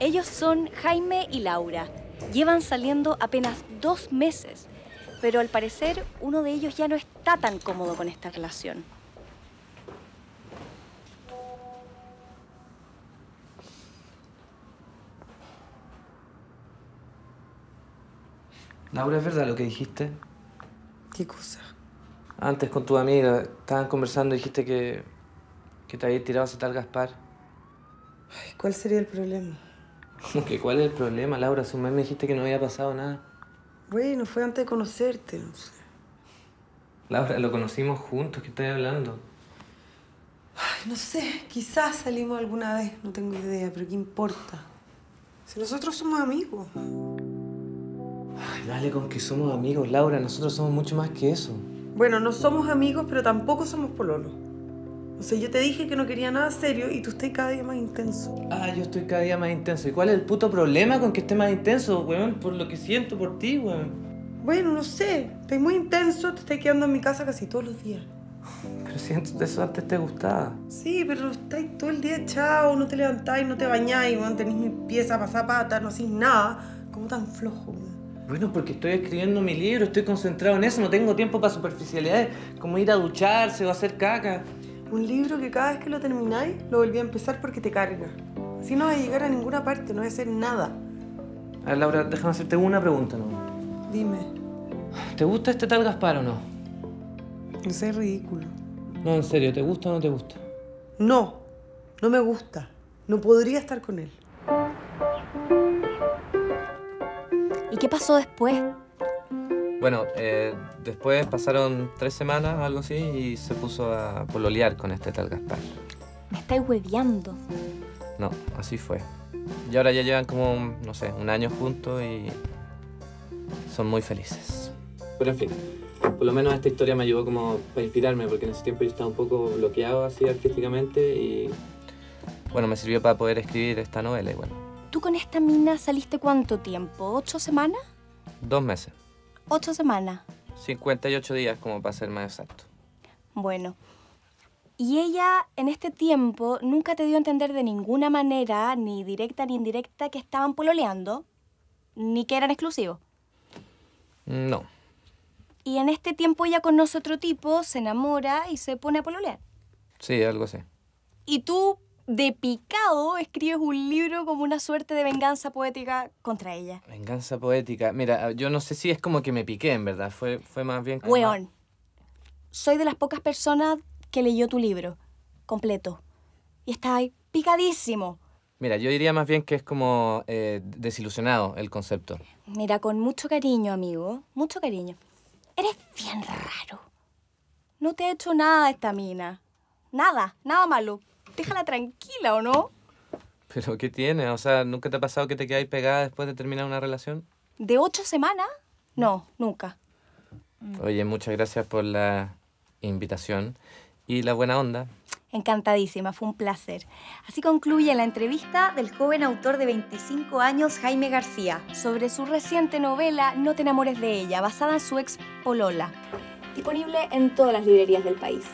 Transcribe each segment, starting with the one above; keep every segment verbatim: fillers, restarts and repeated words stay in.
Ellos son Jaime y Laura. Llevan saliendo apenas dos meses, pero al parecer uno de ellos ya no está tan cómodo con esta relación. Laura, ¿es verdad lo que dijiste? ¿Qué cosa? Antes con tu amiga, estaban conversando y dijiste que, que te habías tirado ese tal Gaspar. Ay, ¿cuál sería el problema? ¿Cómo que cuál es el problema, Laura? Hace un mes me dijiste que no había pasado nada. Bueno, fue antes de conocerte, no sé. Laura, lo conocimos juntos, ¿qué estás hablando? Ay, no sé, quizás salimos alguna vez, no tengo idea, pero ¿qué importa? Si nosotros somos amigos. Ay, dale con que somos amigos, Laura. Nosotros somos mucho más que eso. Bueno, no somos amigos, pero tampoco somos pololos. O sea, yo te dije que no quería nada serio y tú estás cada día más intenso. Ah, yo estoy cada día más intenso. ¿Y cuál es el puto problema con que esté más intenso, weón? Por lo que siento por ti, weón. Bueno, no sé. Estás muy intenso, te estás quedando en mi casa casi todos los días. Pero siento que eso antes te gustaba. Sí, pero estáis todo el día echado, no te levantáis, no te bañáis, weón. Tenés mi pieza para zapata, no hacís nada. ¿Cómo tan flojo, weón? Bueno, porque estoy escribiendo mi libro, estoy concentrado en eso, no tengo tiempo para superficialidades, como ir a ducharse o hacer caca. Un libro que cada vez que lo termináis, lo volví a empezar porque te carga. Así no vas a llegar a ninguna parte, no vas a hacer nada. A ver, Laura, déjame hacerte una pregunta, ¿no? Dime. ¿Te gusta este tal Gaspar o no? No sé, ridículo. No, en serio, ¿te gusta o no te gusta? No, no me gusta. No podría estar con él. ¿Y qué pasó después? Bueno, eh, después pasaron tres semanas, algo así, y se puso a pololear con este tal Gaspar. Me estáis hueveando. No, así fue. Y ahora ya llevan como, no sé, un año juntos y son muy felices. Pero en fin, por lo menos esta historia me ayudó como para inspirarme, porque en ese tiempo yo estaba un poco bloqueado así artísticamente y bueno, me sirvió para poder escribir esta novela y bueno. ¿Tú con esta mina saliste cuánto tiempo? ¿Ocho semanas? Dos meses. ¿Ocho semanas? cincuenta y ocho días, como para ser más exacto. Bueno. Y ella, en este tiempo, nunca te dio a entender de ninguna manera, ni directa ni indirecta, que estaban pololeando, ni que eran exclusivos. No. Y en este tiempo ella conoce otro tipo, se enamora y se pone a pololear. Sí, algo así. Y tú, de picado, escribes un libro como una suerte de venganza poética contra ella. Venganza poética. Mira, yo no sé si es como que me piqué, en verdad. Fue, fue más bien... Weón. Soy de las pocas personas que leyó tu libro, completo. Y está ahí picadísimo. Mira, yo diría más bien que es como eh, desilusionado el concepto. Mira, con mucho cariño, amigo. Mucho cariño. Eres bien raro. No te ha hecho nada esta mina. Nada, nada malo. Déjala tranquila, ¿o no? ¿Pero qué tiene? O sea, ¿nunca te ha pasado que te quedáis pegada después de terminar una relación? ¿De ocho semanas? No, nunca. Oye, muchas gracias por la invitación y la buena onda. Encantadísima, fue un placer. Así concluye la entrevista del joven autor de veinticinco años, Jaime García, sobre su reciente novela No te enamores de ella, basada en su ex polola. Disponible en todas las librerías del país.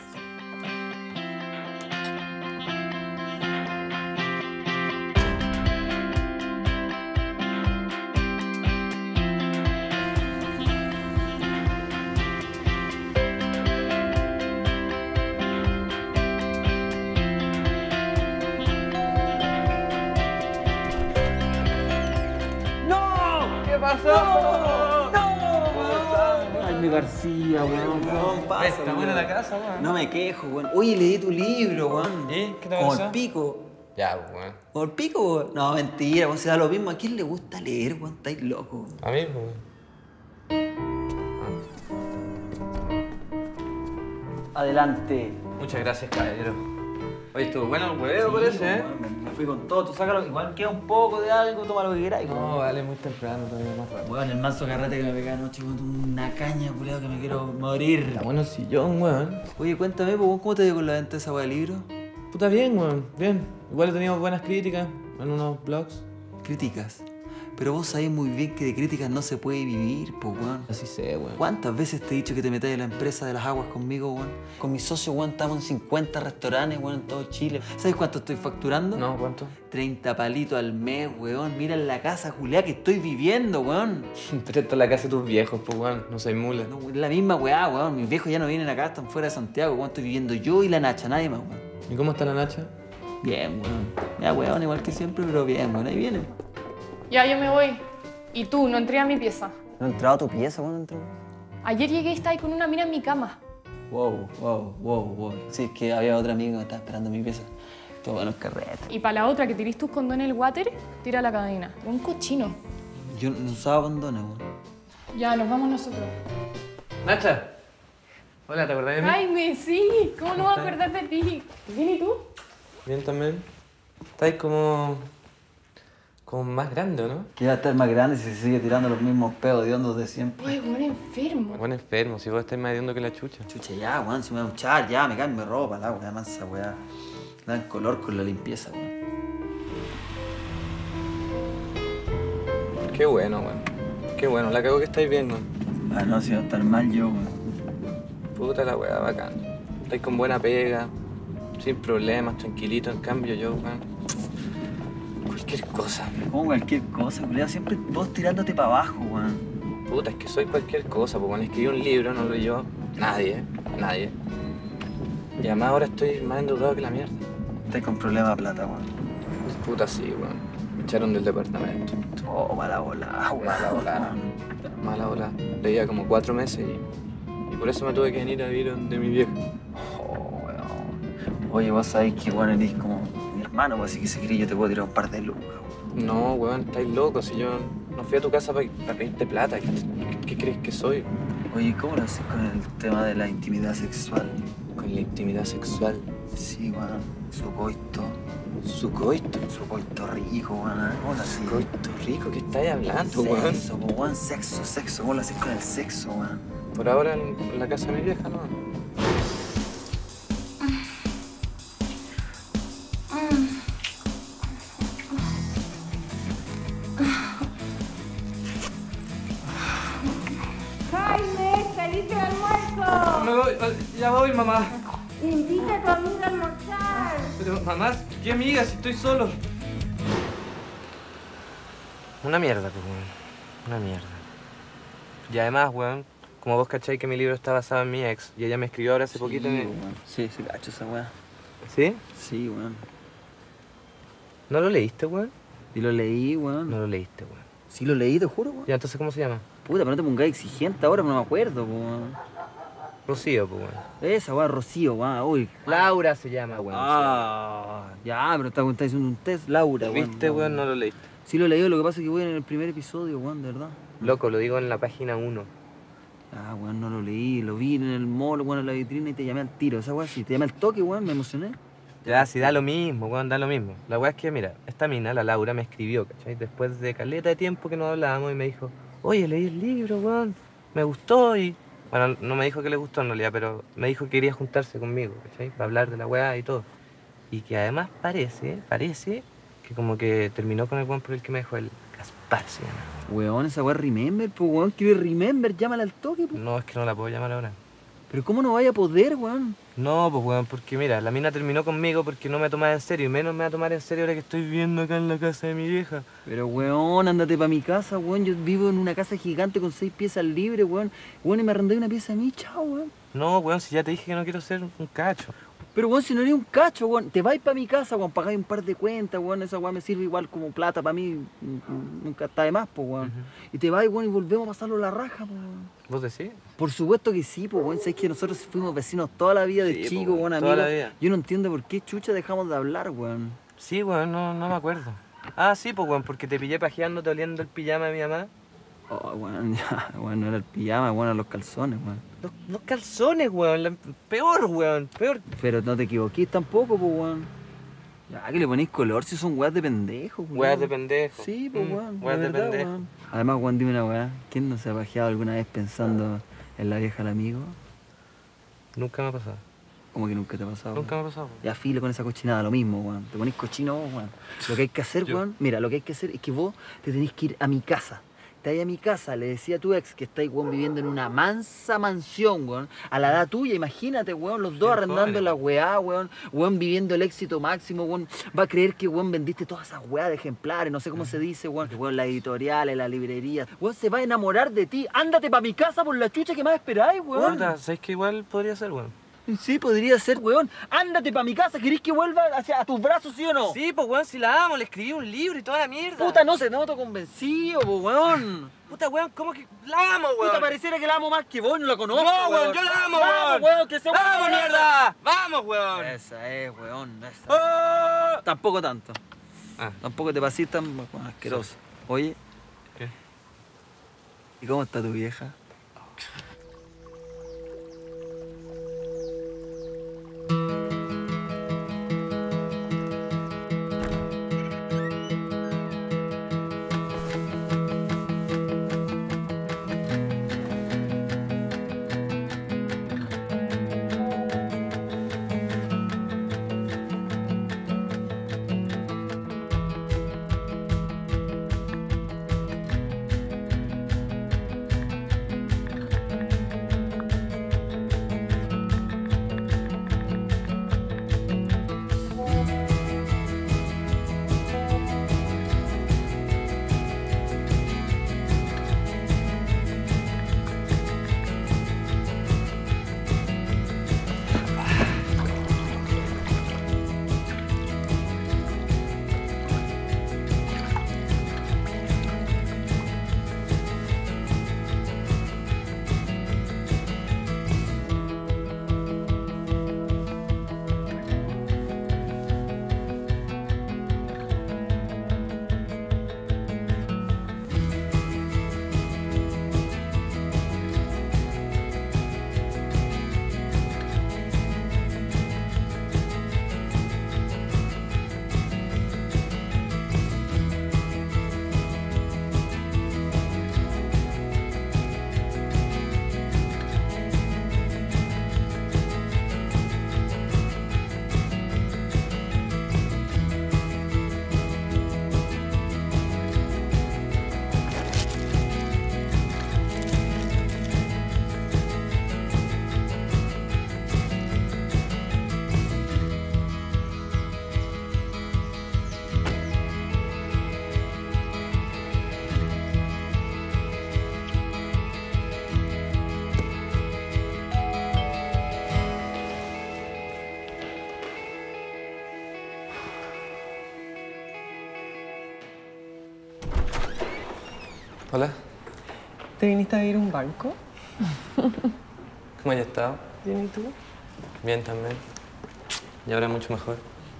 ¿Qué pasó? ¡No! ¡No! Jaime García, weón. No, pasa, Está buena la casa, weón. No me quejo, weón. Oye, leí tu libro, weón. ¿Y? ¿Qué te Como pasó? el pico. Ya, weón. Como el pico, weón. No, mentira, weón. Se da lo mismo. ¿A quién le gusta leer, weón? Estáis loco, weón. A mí, weón. Adelante. Muchas gracias, caballero. Oye, estuvo bueno el hueveo, parece, ¿eh? Me, me fui con todo, tú sácalo, igual queda un poco de algo, toma lo que quieras. No, vale, muy temprano, todavía más rato. Weón, el manso carrete que me pegué anoche con una caña, culiado, que me quiero morir. Está bueno el sillón, weón. Oye, cuéntame, pues, ¿cómo te dio con la venta de esa weá de libro? Puta bien, weón, bien. Igual teníamos buenas críticas en unos blogs. Críticas. Pero vos sabés muy bien que de críticas no se puede vivir, pues, weón. Así sé, weón. ¿Cuántas veces te he dicho que te metas en la empresa de las aguas conmigo, weón? Con mi socio, weón, estamos en cincuenta restaurantes, weón, en todo Chile. ¿Sabes cuánto estoy facturando? No, ¿cuánto? treinta palitos al mes, weón. Mira la casa, Juliá, que estoy viviendo, weón. Pero esto es la casa de tus viejos, pues, weón. No soy mula. No, es la misma weá, weón. Mis viejos ya no vienen acá, están fuera de Santiago, weón. Estoy viviendo yo y la Nacha, nadie más, weón. ¿Y cómo está la Nacha? Bien, weón. Ya, weón, igual que siempre, pero bien, weón. Ahí viene. Ya, yo me voy. ¿Y tú? No entré a mi pieza. ¿No ha entrado a tu pieza, weón? ¿No entró? Ayer llegué y estaba ahí con una mina en mi cama. Wow, wow, wow, wow. Sí, es que había otra amiga que estaba esperando en mi pieza. Todo bueno, es carrete. Y para la otra que tirís tus condones en el water, tira la cadena. Un cochino. Yo no usaba condones, weón. Ya, nos vamos nosotros. ¡Nacha! Hola, ¿te acordás de mí? Jaime, sí. ¿Cómo no me voy a acordar de ti? ¿Bien y tú? Bien también. Estáis como... como más grande, ¿o no? Que va a estar más grande si se sigue tirando los mismos pedos de hondos de siempre. Ay, buen enfermo. Buen enfermo, si vos estáis más hediondo que la chucha. Chucha, ya, weón, si me voy a duchar, ya, me cambio de ropa, la weá, mansa, weá. Dan color con la limpieza, weón. Qué bueno, weón. Qué bueno, la cago que estáis bien, weón. Ah, no, si va a estar mal yo, weón. Puta la weá, bacán. Estáis con buena pega, sin problemas, tranquilito. En cambio yo, weón, cualquier cosa. Como cualquier cosa, weón, siempre vos tirándote para abajo, weón. Puta, es que soy cualquier cosa, pues bueno, escribí un libro, no lo leyó nadie, nadie. Y además ahora estoy más endeudado que la mierda. Estás con problema de plata, weón. Puta sí, weón. Me echaron del departamento. Oh, mala bola, weón. Mala bola. Mala bola. Leía como cuatro meses y, y por eso me tuve que venir a vivir de mi viejo. Oh, weón. Oye, vos sabés que, weón, eres como mi hermano, weón, así que si querés yo te puedo tirar un par de lucas, weón. No, weón, estáis locos. Si yo no fui a tu casa para pedirte plata, ¿qué, qué crees que soy? Oye, ¿cómo lo haces con el tema de la intimidad sexual? Con la intimidad sexual. Sí, weón. Su coito. Su coito. Su coito rico, weón. ¿Cómo lo haces? Coito rico, ¿qué estáis hablando, weón? Sexo, po, weón. Sexo, sexo. ¿Cómo lo haces con el sexo, weón? Por ahora en la casa de mi vieja, ¿no? Jaime, saliste de almuerzo. Me voy, ya voy, mamá. Invita a tu amiga a almorzar. Pero, mamá, ¿qué amiga si estoy solo? Una mierda, pues, weón. Una mierda. Y además, weón, como vos cacháis que mi libro está basado en mi ex, y ella me escribió ahora hace poquito... Sí, y- weón. Sí, sí, cacho esa weá. ¿Sí? Sí, weón. ¿No lo leíste, weón? Y lo leí, weón. No lo leíste, weón. Sí lo leí, te juro, weón. Ya, entonces, ¿cómo se llama? Puta, pero no te pongas exigente ahora, no me acuerdo, weón. Rocío, pues, weón. Esa weá, Rocío, weón. Uy. Laura se llama, weón. Ah, ya, pero está, está haciendo un test, Laura, weón. ¿Viste, weón? No lo leíste. Sí lo leí, lo que pasa es que voy en el primer episodio, weón, de verdad. Loco, lo digo en la página uno. Ah, weón, no lo leí, lo vi en el mall, weón, en la vitrina y te llamé al tiro. Esa weá sí, te llamé al toque, weón, me emocioné. Ya, sí, da lo mismo, weón, da lo mismo. La weá es que, mira, esta mina, la Laura, me escribió, ¿cachai? Después de caleta de tiempo que no hablábamos y me dijo, oye, leí el libro, weón, me gustó y... Bueno, no me dijo que le gustó en realidad, pero me dijo que quería juntarse conmigo, ¿cachai? Para hablar de la weá y todo. Y que además parece, parece que como que terminó con el weón por el que me dejó el Gaspar, se llama. Weón, esa weá Remember, pues, weón, quiere Remember, llámala al toque, pues. No, es que no la puedo llamar ahora. Pero ¿cómo no vaya a poder, weón? No, pues weón, porque mira, la mina terminó conmigo porque no me tomaba en serio, y menos me va a tomar en serio ahora que estoy viviendo acá en la casa de mi vieja. Pero, weón, ándate pa' mi casa, weón. Yo vivo en una casa gigante con seis piezas libres, weón. Weón, y me arrendé una pieza a mí, chao, weón. No, weón, si ya te dije que no quiero ser un cacho. Pero, weón, si no eres un cacho, weón, te vais pa' mi casa, weón, pagáis un par de cuentas, weón. Esa weón me sirve igual como plata pa' mí. mm, Nunca está de más, pues, weón. Ujú. Y te vais, weón, y volvemos a pasarlo la raja, pues, weón. ¿Vos decís? Por supuesto que sí, pues, weón. Sabes que nosotros fuimos vecinos toda la vida de Sí, chicos, po, weón, toda la amigos. vida. Yo no entiendo por qué chucha dejamos de hablar, weón. Sí, weón, no, no me acuerdo. Ah, sí, pues weón, porque te pillé pajeándote oliendo el pijama de mi mamá. Oh, weón, ya, weón, no era el pijama, weón, eran los calzones, weón. Los, los calzones, weón, la- peor, weón, peor. Pero no te equivoquís tampoco, pues, weón. Ya, que le ponéis color si son weas de pendejo, weón. Weas de pendejo. Sí, pues, Mm, weón. weas de verdad, pendejo. weón. Además, weón, dime una weá. ¿Quién no se ha pajeado alguna vez pensando en la vieja del amigo? Nunca me ha pasado. ¿Cómo que nunca te ha pasado? Nunca me ha pasado. Ya filo con esa cochinada, lo mismo, weón. Te ponés cochino vos, weón. Lo que hay que hacer, Yo. weón, mira, lo que hay que hacer es que vos te tenés que ir a mi casa. Te vas a mi casa, le decía a tu ex que estáis, weón, viviendo en una mansa mansión, weón. A la edad tuya, imagínate, weón, los dos Qué arrendando joven. la weá, weón. Weón, viviendo el éxito máximo, weón. Va a creer que, weón, vendiste todas esas weá de ejemplares, no sé cómo se dice, weón. Weón, la editorial, la librería. Weón, se va a enamorar de ti. Ándate para mi casa por la chucha que más esperáis, weón. Puta, ¿sabes que igual podría ser, weón? Sí, podría ser, weón. Ándate para mi casa. ¿Querés que vuelva hacia a tus brazos, sí o no? Sí, pues weón, si la amo, le escribí un libro y toda la mierda. Puta, no se noto convencido, po, weón. Puta, weón, ¿cómo que la amo, weón? Puta, pareciera que la amo más que vos, no la conozco, No, weón, yo la amo, Vamos, weón. weón, que se ¡Vamos, vuelva mierda! ¡Vamos, weón! Esa es, weón, esa. ¡Oh! Tampoco tanto. Ah. Tampoco te pasís tan bueno, asqueroso. Oye, ¿Qué? ¿y cómo está tu vieja? Hola, ¿Te viniste a vivir a un banco? ¿cómo has estado? Bien, ¿y tú? Bien también. Y ahora mucho mejor.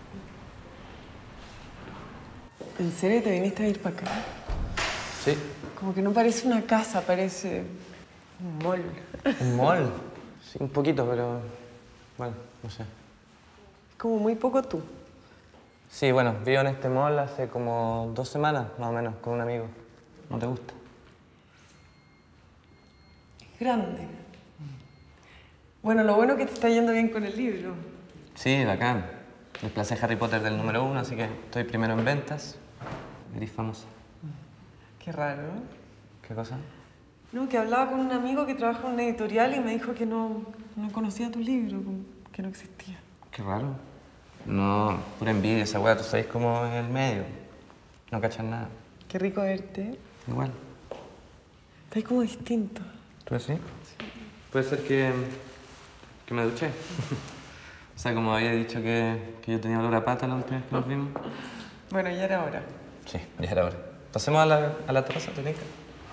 ¿En serio te viniste a ir para acá? Sí. Como que no parece una casa, parece un mall. ¿Un mall? Sí, un poquito, pero... bueno, no sé. Es como muy poco tú. Sí, bueno, vivo en este mall hace como dos semanas, más o menos, con un amigo. ¿No te gusta? Es grande. Bueno, lo bueno es que te está yendo bien con el libro. Sí, bacán. Desplacé Harry Potter del número uno, así que estoy primero en ventas. Eres famosa. Qué raro, ¿no? ¿Qué cosa? No, que hablaba con un amigo que trabaja en una editorial y me dijo que no, no conocía tu libro, como que no existía. Qué raro. No, pura envidia esa weá. Tú sabes cómo es el medio. No cachan nada. Qué rico verte. Igual. Estás como distinto. ¿Tú así? Sí. Puede ser que... que me duché. O sea, como había dicho que, que yo tenía olor a pata la última vez que nos vimos. Bueno, ya era hora. Sí, ya era hora. Pasemos a la, a la terraza, ¿te tinca?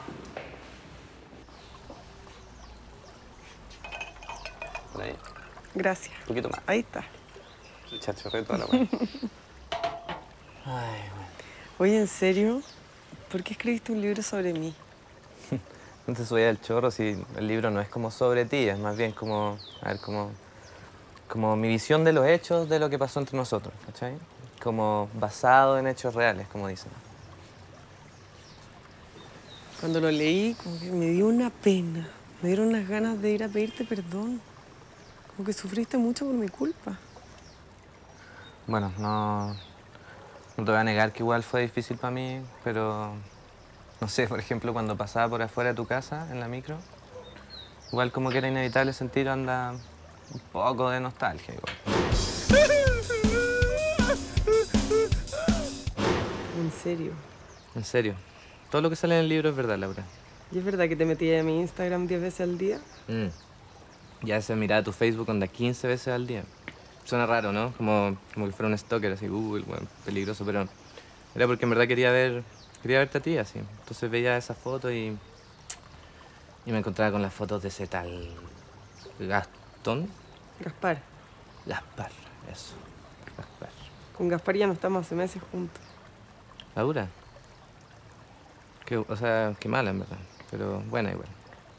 Por ahí. Gracias. Un poquito más. Ahí está. Chachorreo toda la weá. Ay, bueno. Oye, ¿en serio? ¿Por qué escribiste un libro sobre mí? No te subas al chorro si el libro no es como sobre ti, es más bien como, a ver, como, como mi visión de los hechos de lo que pasó entre nosotros, ¿cachai? Como basado en hechos reales, como dicen. Cuando lo leí, como que me dio una pena. Me dieron unas ganas de ir a pedirte perdón. Como que sufriste mucho por mi culpa. Bueno, no, no te voy a negar que igual fue difícil para mí, pero no sé, por ejemplo, cuando pasaba por afuera de tu casa, en la micro, igual como que era inevitable sentir anda un poco de nostalgia igual. ¿En serio? En serio. Todo lo que sale en el libro es verdad, Laura. ¿Y es verdad que te metías en mi Instagram diez veces al día? Mm. Ya se miraba tu Facebook onda quince veces al día. Suena raro, ¿no? Como, como que fuera un stalker, así, uh, bueno, peligroso, pero era porque en verdad quería ver, quería verte a ti, así. Entonces veía esa foto y, y me encontraba con las fotos de ese tal Gastón. Gaspar. Gaspar, eso, Gaspar. Con Gaspar ya no estamos hace meses juntos. Laura. Qué, o sea, qué mala, en verdad, pero buena igual.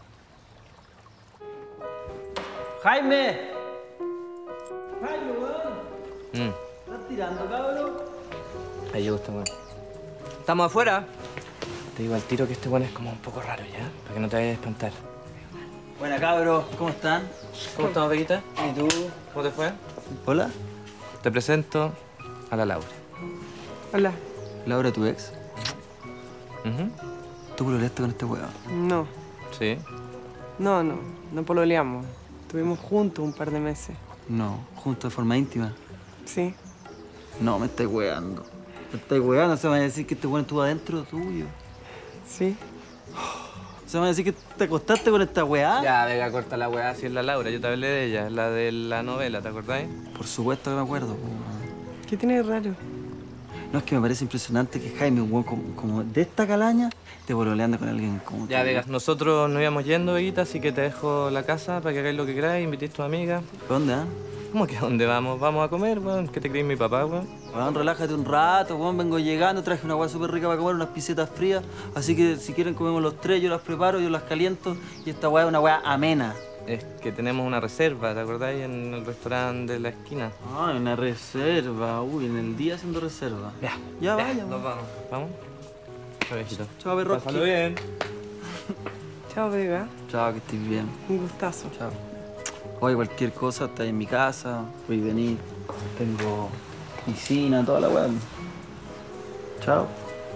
¡Jaime! ¡Jaime, weón! Mm. ¿Estás tirando, cabrón? Ahí llegó este weón. ¡Estamos afuera! Te digo al tiro que este weón es como un poco raro, ¿ya? Para que no te vayas a espantar. Buena, cabros. ¿Cómo están? ¿Cómo estamos, Veguita? ¿Y tú? ¿Cómo te fue? Hola. Te presento a la Laura. Hola. Laura, tu ex. Uh-huh. ¿Tú pololeaste con este weón? No, Sí. no, no. No pololeamos. Estuvimos juntos un par de meses. No, juntos de forma íntima. Sí. No, me estáis weando. Me estáis weando. Se van a decir que este weón estuvo adentro tuyo. Sí. Se van a decir que te acostaste con esta weá. Ya, venga, corta la weá, si es la Laura. Yo te hablé de ella, la de la novela, ¿te acordáis? Por supuesto que me acuerdo, po, weón. ¿Qué tiene de raro? No, es que me parece impresionante que Jaime, un weón como, como de esta calaña, esté pololeando con alguien como Ya, tú. Vegas, nosotros nos íbamos yendo, Veguita, así que te dejo la casa para que hagáis lo que queráis, invitéis a tu amiga. ¿Dónde, ah? ¿Cómo que a dónde vamos? ¿Vamos a comer, weón? ¿Qué te crees mi papá, weón? Weón, relájate un rato, weón. Vengo llegando, traje una weá súper rica para comer, unas pisetas frías. Así que si quieren comemos los tres, yo las preparo, yo las caliento. Y esta weá es una weá amena. Es que tenemos una reserva, ¿te acordáis? En el restaurante de la esquina. Ay, una reserva. Uy, en el día haciendo reserva. Ya, Ya, vaya, nos weón. vamos. ¿Vamos? Chao, viejito. Chao, Berroski. Pásalo bien. Chao, Vega. Chao, que estés bien. Un gustazo. Chao. Oye, cualquier cosa, está en mi casa, voy a venir. Tengo piscina, toda la weá. Chao.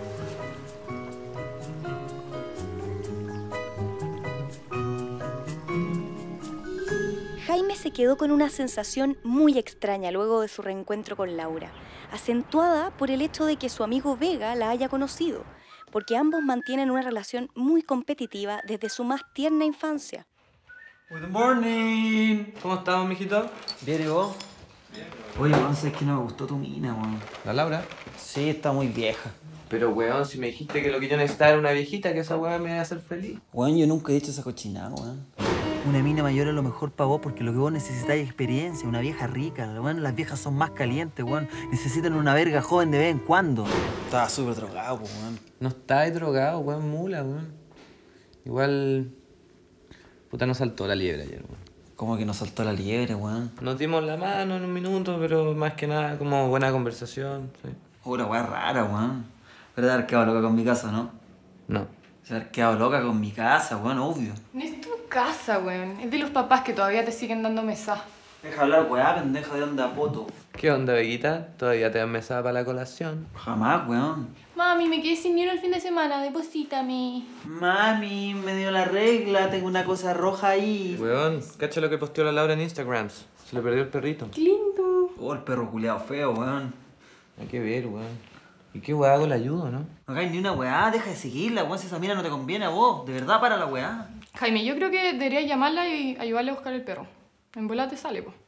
Jaime se quedó con una sensación muy extraña luego de su reencuentro con Laura, acentuada por el hecho de que su amigo Vega la haya conocido, porque ambos mantienen una relación muy competitiva desde su más tierna infancia. Good morning. ¿Cómo estamos, mijito? ¿Bien y vos? Bien. Oye, weón, sabes que no me gustó tu mina, weón. ¿La Laura? Sí, está muy vieja. Pero, weón, si me dijiste que lo que yo necesitaba era una viejita, que esa weón me iba a hacer feliz. Weón, yo nunca he dicho esa cochinada, weón. Una mina mayor es lo mejor para vos porque lo que vos necesitáis es experiencia, una vieja rica. Weón, las viejas son más calientes, weón. Necesitan una verga joven de vez en cuando. Estaba súper drogado, weón. No estáis drogado, weón, mula, weón. Igual... Puta, nos saltó la liebre ayer, weón. ¿Cómo que nos saltó la liebre, weón? Nos dimos la mano en un minuto, pero más que nada como buena conversación, sí. Una weá rara, weón. Pero te haber quedado loca con mi casa, ¿no? No. Se haber quedado loca con mi casa, weón, obvio. No es tu casa, weón. Es de los papás que todavía te siguen dando mesa. Deja hablar, weá, pendeja de onda poto. ¿Qué onda, Veguita? ¿Todavía te dan mesada para la colación? Jamás, weón. Mami, me quedé sin dinero el fin de semana. Deposítame. Mami, me dio la regla, tengo una cosa roja ahí. Weón, cacha lo que posteó la Laura en Instagram. Se le perdió el perrito. ¡Qué lindo! Oh, el perro culiado feo, weón. Hay que ver, weón. ¿Y qué weá hago? ¿Le ayudo, no? No hagáis ni una weá, deja de seguirla, weón, si esa mina no te conviene a vos. De verdad, para la weá. Jaime, yo creo que deberías llamarla y ayudarle a buscar el perro. En bola te sale, po.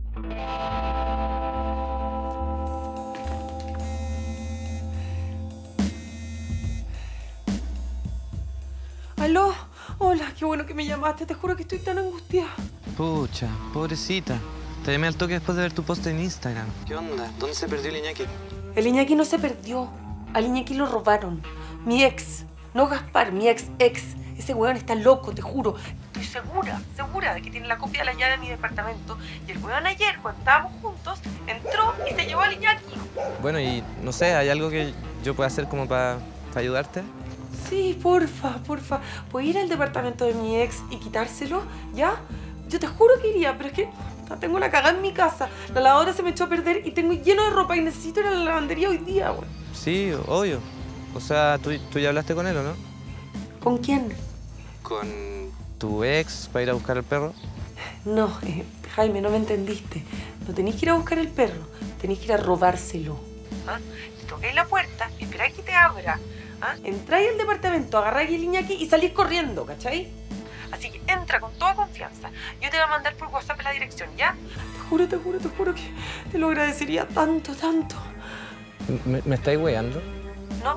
¿Aló? Hola, qué bueno que me llamaste. Te juro que estoy tan angustiada. Pucha, pobrecita. Te llamé al toque después de ver tu post en Instagram. ¿Qué onda? ¿Dónde se perdió el Iñaki? El Iñaki no se perdió. Al Iñaki lo robaron. Mi ex. No Gaspar, mi ex ex. Ese weón está loco, te juro. Estoy segura, segura de que tiene la copia de la llave de mi departamento. Y el weón ayer, cuando estábamos juntos, entró y se llevó al Iñaki. Bueno, y no sé, ¿hay algo que yo pueda hacer como para ayudarte? Sí, porfa, porfa. ¿Puedo ir al departamento de mi ex y quitárselo? ¿Ya? Yo te juro que iría, pero es que casa. Tengo la cagada en mi casa. La lavadora se me echó a perder y tengo lleno de ropa y necesito ir a la lavandería hoy día, güey. Sí, obvio. O sea, ¿tú, tú ya hablaste con él, ¿o no? ¿Con quién? ¿Con tu ex para ir a buscar al perro? No, eh, Jaime, no me entendiste. No tenéis que ir a buscar el perro. Tenéis que ir a robárselo. ¿Ah? Le toquéis la puerta y esperáis que te abra. ¿Ah? Entráis al departamento, agarráis el Iñaki y salís corriendo, ¿cachai? Así que entra con toda confianza. Yo te voy a mandar por WhatsApp la dirección, ¿ya? Te juro, te juro, te juro que te lo agradecería tanto, tanto. ¿Me, me estáis weando? ¿No?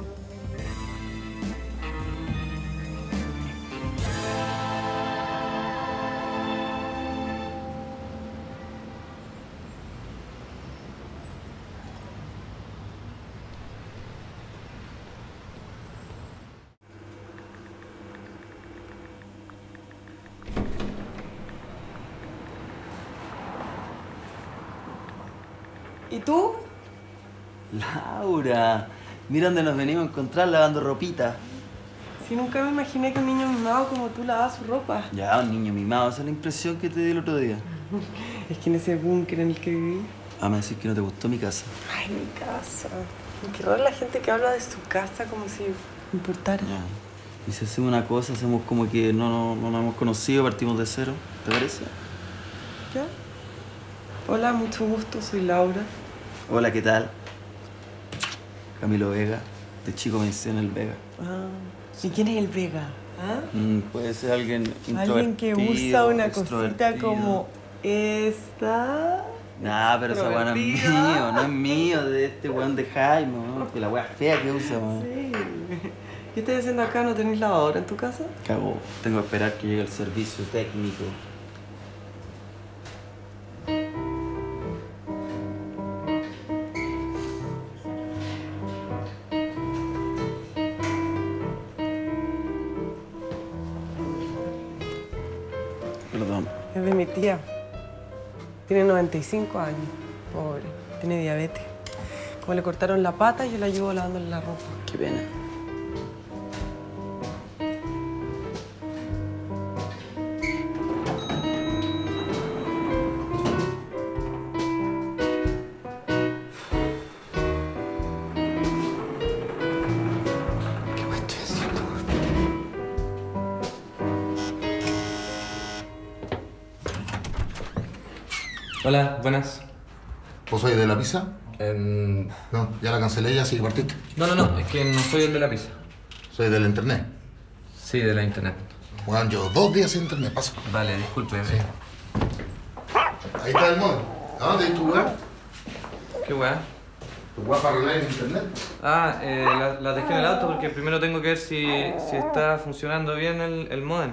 ¿Y tú? Laura, mira dónde nos venimos a encontrar lavando ropita. Si nunca me imaginé que un niño mimado como tú lavaba su ropa. Ya, un niño mimado, esa es la impresión que te di el otro día. Es que en ese búnker en el que viví... Ah, me decís que no te gustó mi casa. Ay, mi casa. Qué raro la gente que habla de su casa como si importara. Ya. Y si hacemos una cosa, hacemos como que no, no, no nos hemos conocido, partimos de cero. ¿Te parece? ¿Ya? Hola, mucho gusto, soy Laura. Hola, ¿qué tal? Camilo Vega. De chico me decían el Vega. Ah, ¿y quién es el Vega? ¿Ah? Mm, puede ser alguien introvertido, Alguien que usa una cosita extrovertido. como esta. Nah, pero esa weá no es mío, no es mío, de este weón de Jaime, ¿no? Que la weá fea que usa, weón. Sí. ¿Qué estás haciendo acá? ¿No tenés lavadora en tu casa? Cagó. Tengo que esperar que llegue el servicio técnico. Perdón. Es de mi tía. Tiene noventa y cinco años. Pobre. Tiene diabetes. Como le cortaron la pata, yo la ayudo lavándole la ropa. Qué pena. Hola, buenas. ¿Vos sois de la pizza? Em, No, ya la cancelé ya, sí que partiste. no, no, no, es que no soy el de la pizza. Soy del internet. Sí, de la internet. Bueno, yo dos días sin internet, pasa. Vale, disculpe. Sí. Ahí está el móvil. ¿A dónde hay tu weá? ¿Qué weá? ¿Tu weá para arreglar el internet? Ah, eh, la, la dejé en el auto porque primero tengo que ver si, si está funcionando bien el, el modem.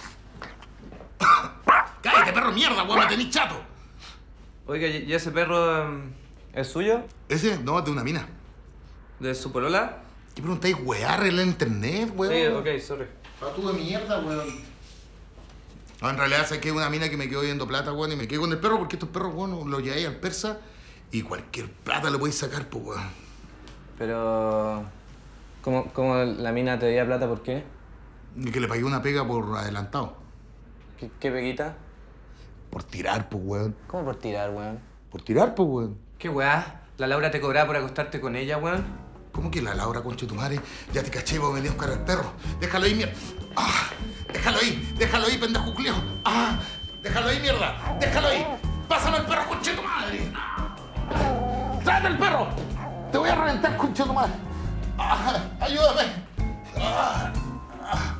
¡Cállate, perro mierda, weá! ¡Me tenés chato! Oiga, ¿y y ese perro em, es suyo? ¿Ese? No, es de una mina. ¿De su polola? ¿Qué preguntáis, weá? ¿Arreglar internet, weón? Sí, ok, sorry. Ah, tú de mierda, weón. No, en realidad, sé que es una mina que me quedó viendo plata, weón, y me quedé con el perro porque estos perros, weón, los lleváis al persa y cualquier plata le podéis sacar, pues, weón. Pero... ¿Cómo, cómo la mina te debía plata? ¿Por qué? Y que le pagué una pega por adelantado. ¿Qué, qué peguita? Por tirar, pues, weón. ¿Cómo por tirar, weón? Por tirar, pues, weón. ¿Qué weá? ¿La Laura te cobraba por acostarte con ella, weón? ¿Cómo que la Laura, concha de tu madre? Ya te caché, vos venís a buscar al perro. Déjalo ahí, mierda. ¡Ah! Déjalo ahí, déjalo ahí, pendejo culiao. ¡Ah! Déjalo ahí, mierda. Déjalo ahí. Pásame el perro, concha de tu madre. ¡Tráeme el perro! Te voy a reventar, concha de tu madre. ¡Ah! ¡Ayúdame! ¡Ah! ¡Ah!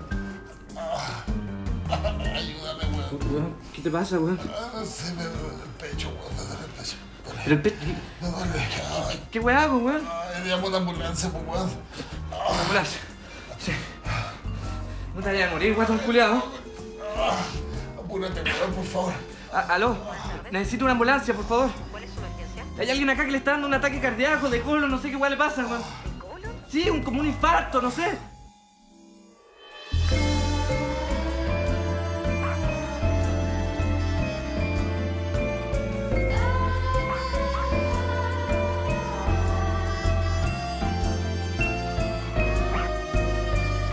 ¡Ah! Ayúdame, weón. ¿Qué te pasa, weón? Ah, se me duele el pecho, weón. Me duele el pecho. Pero el pe... Me duele. Ay, ¿Qué weá hago, weón? ay, llamo una ambulancia, pues, weón. ¿Una ambulancia? Sí. No te vayas a morir, guatón culiado. Ah, apúrate, weón, por favor. A- ¿Aló? Necesito una ambulancia, por favor. ¿Cuál es su emergencia? Hay alguien acá que le está dando un ataque cardíaco, de colon, no sé qué weá le pasa, weón. ¿De colon? Sí, un, como un infarto, no sé.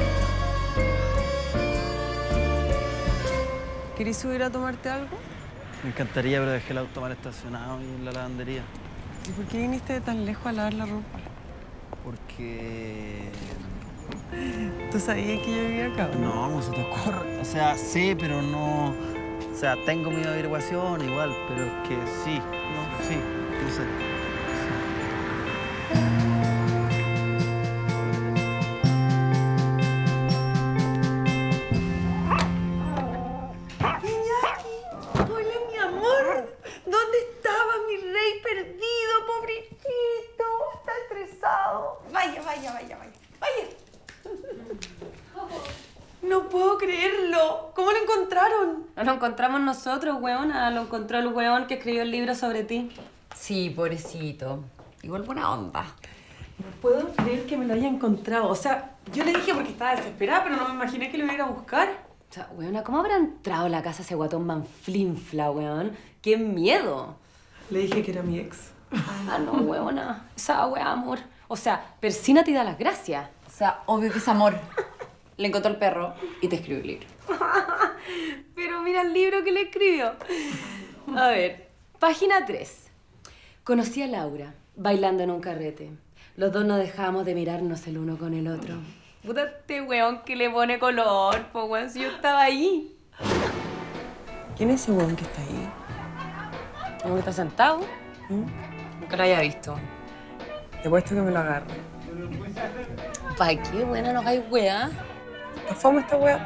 ¿Querés subir a tomarte algo? Me encantaría, pero dejé el auto mal estacionado ahí en la lavandería. ¿Y por qué viniste de tan lejos a lavar la ropa? Porque... ¿Tú sabías que yo vivía acá? No, ¿cómo se te ocurre? O sea, sé, pero no... O sea, tengo mi averiguación igual, pero es que sí, no, sí, no sé. Hola, mi amor. ¿Dónde estaba mi rey perdido, pobrecito? Está estresado. Vaya, vaya, vaya, vaya. Vaya. No puedo creerlo. ¿Cómo lo encontraron? No lo encontramos nosotros, weona. Lo encontró el weón que escribió el libro sobre ti. Sí, pobrecito. Igual buena onda. No puedo creer que me lo haya encontrado. O sea, yo le dije porque estaba desesperada, pero no me imaginé que lo iba a ir a buscar. O sea, weona, ¿cómo habrá entrado a la casa ese guatón manflinfla, weón? ¡Qué miedo! Le dije que era mi ex. Ah, no, weona. Esa weá, amor. O sea, Persina te da las gracias. O sea, obvio que es amor. Le encontró el perro y te escribió el libro. Pero mira el libro que le escribió. A ver, página tres. Conocí a Laura bailando en un carrete. Los dos no dejábamos de mirarnos el uno con el otro. Puta este weón que le pone color, po weón, si yo estaba ahí. ¿Quién es ese weón que está ahí? ¿Cómo está sentado? ¿Mm? Nunca lo había visto. Te he puesto que me lo agarre. ¿Para qué, buena, no hagáis weá? ¿Está fome esta weá?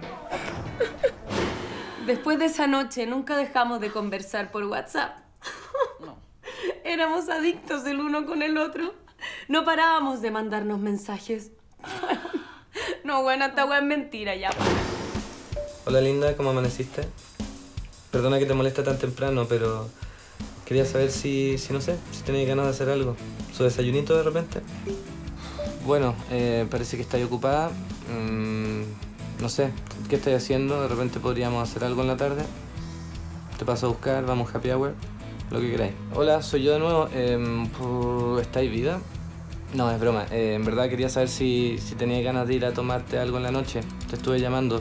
Después de esa noche nunca dejamos de conversar por WhatsApp. No. Éramos adictos el uno con el otro. No parábamos de mandarnos mensajes. No, bueno, esta weá es mentira ya. Hola linda, ¿cómo amaneciste? Perdona que te moleste tan temprano, pero quería saber si, si no sé, si tenías ganas de hacer algo. ¿Su desayunito de repente? Bueno, eh, parece que estáis ocupada. Mm, no sé, ¿qué estáis haciendo? De repente podríamos hacer algo en la tarde. Te paso a buscar, vamos happy hour, lo que queráis. Hola, soy yo de nuevo. Eh, ¿Estáis vida? No, es broma. Eh, en verdad quería saber si, si tenías ganas de ir a tomarte algo en la noche. Te estuve llamando.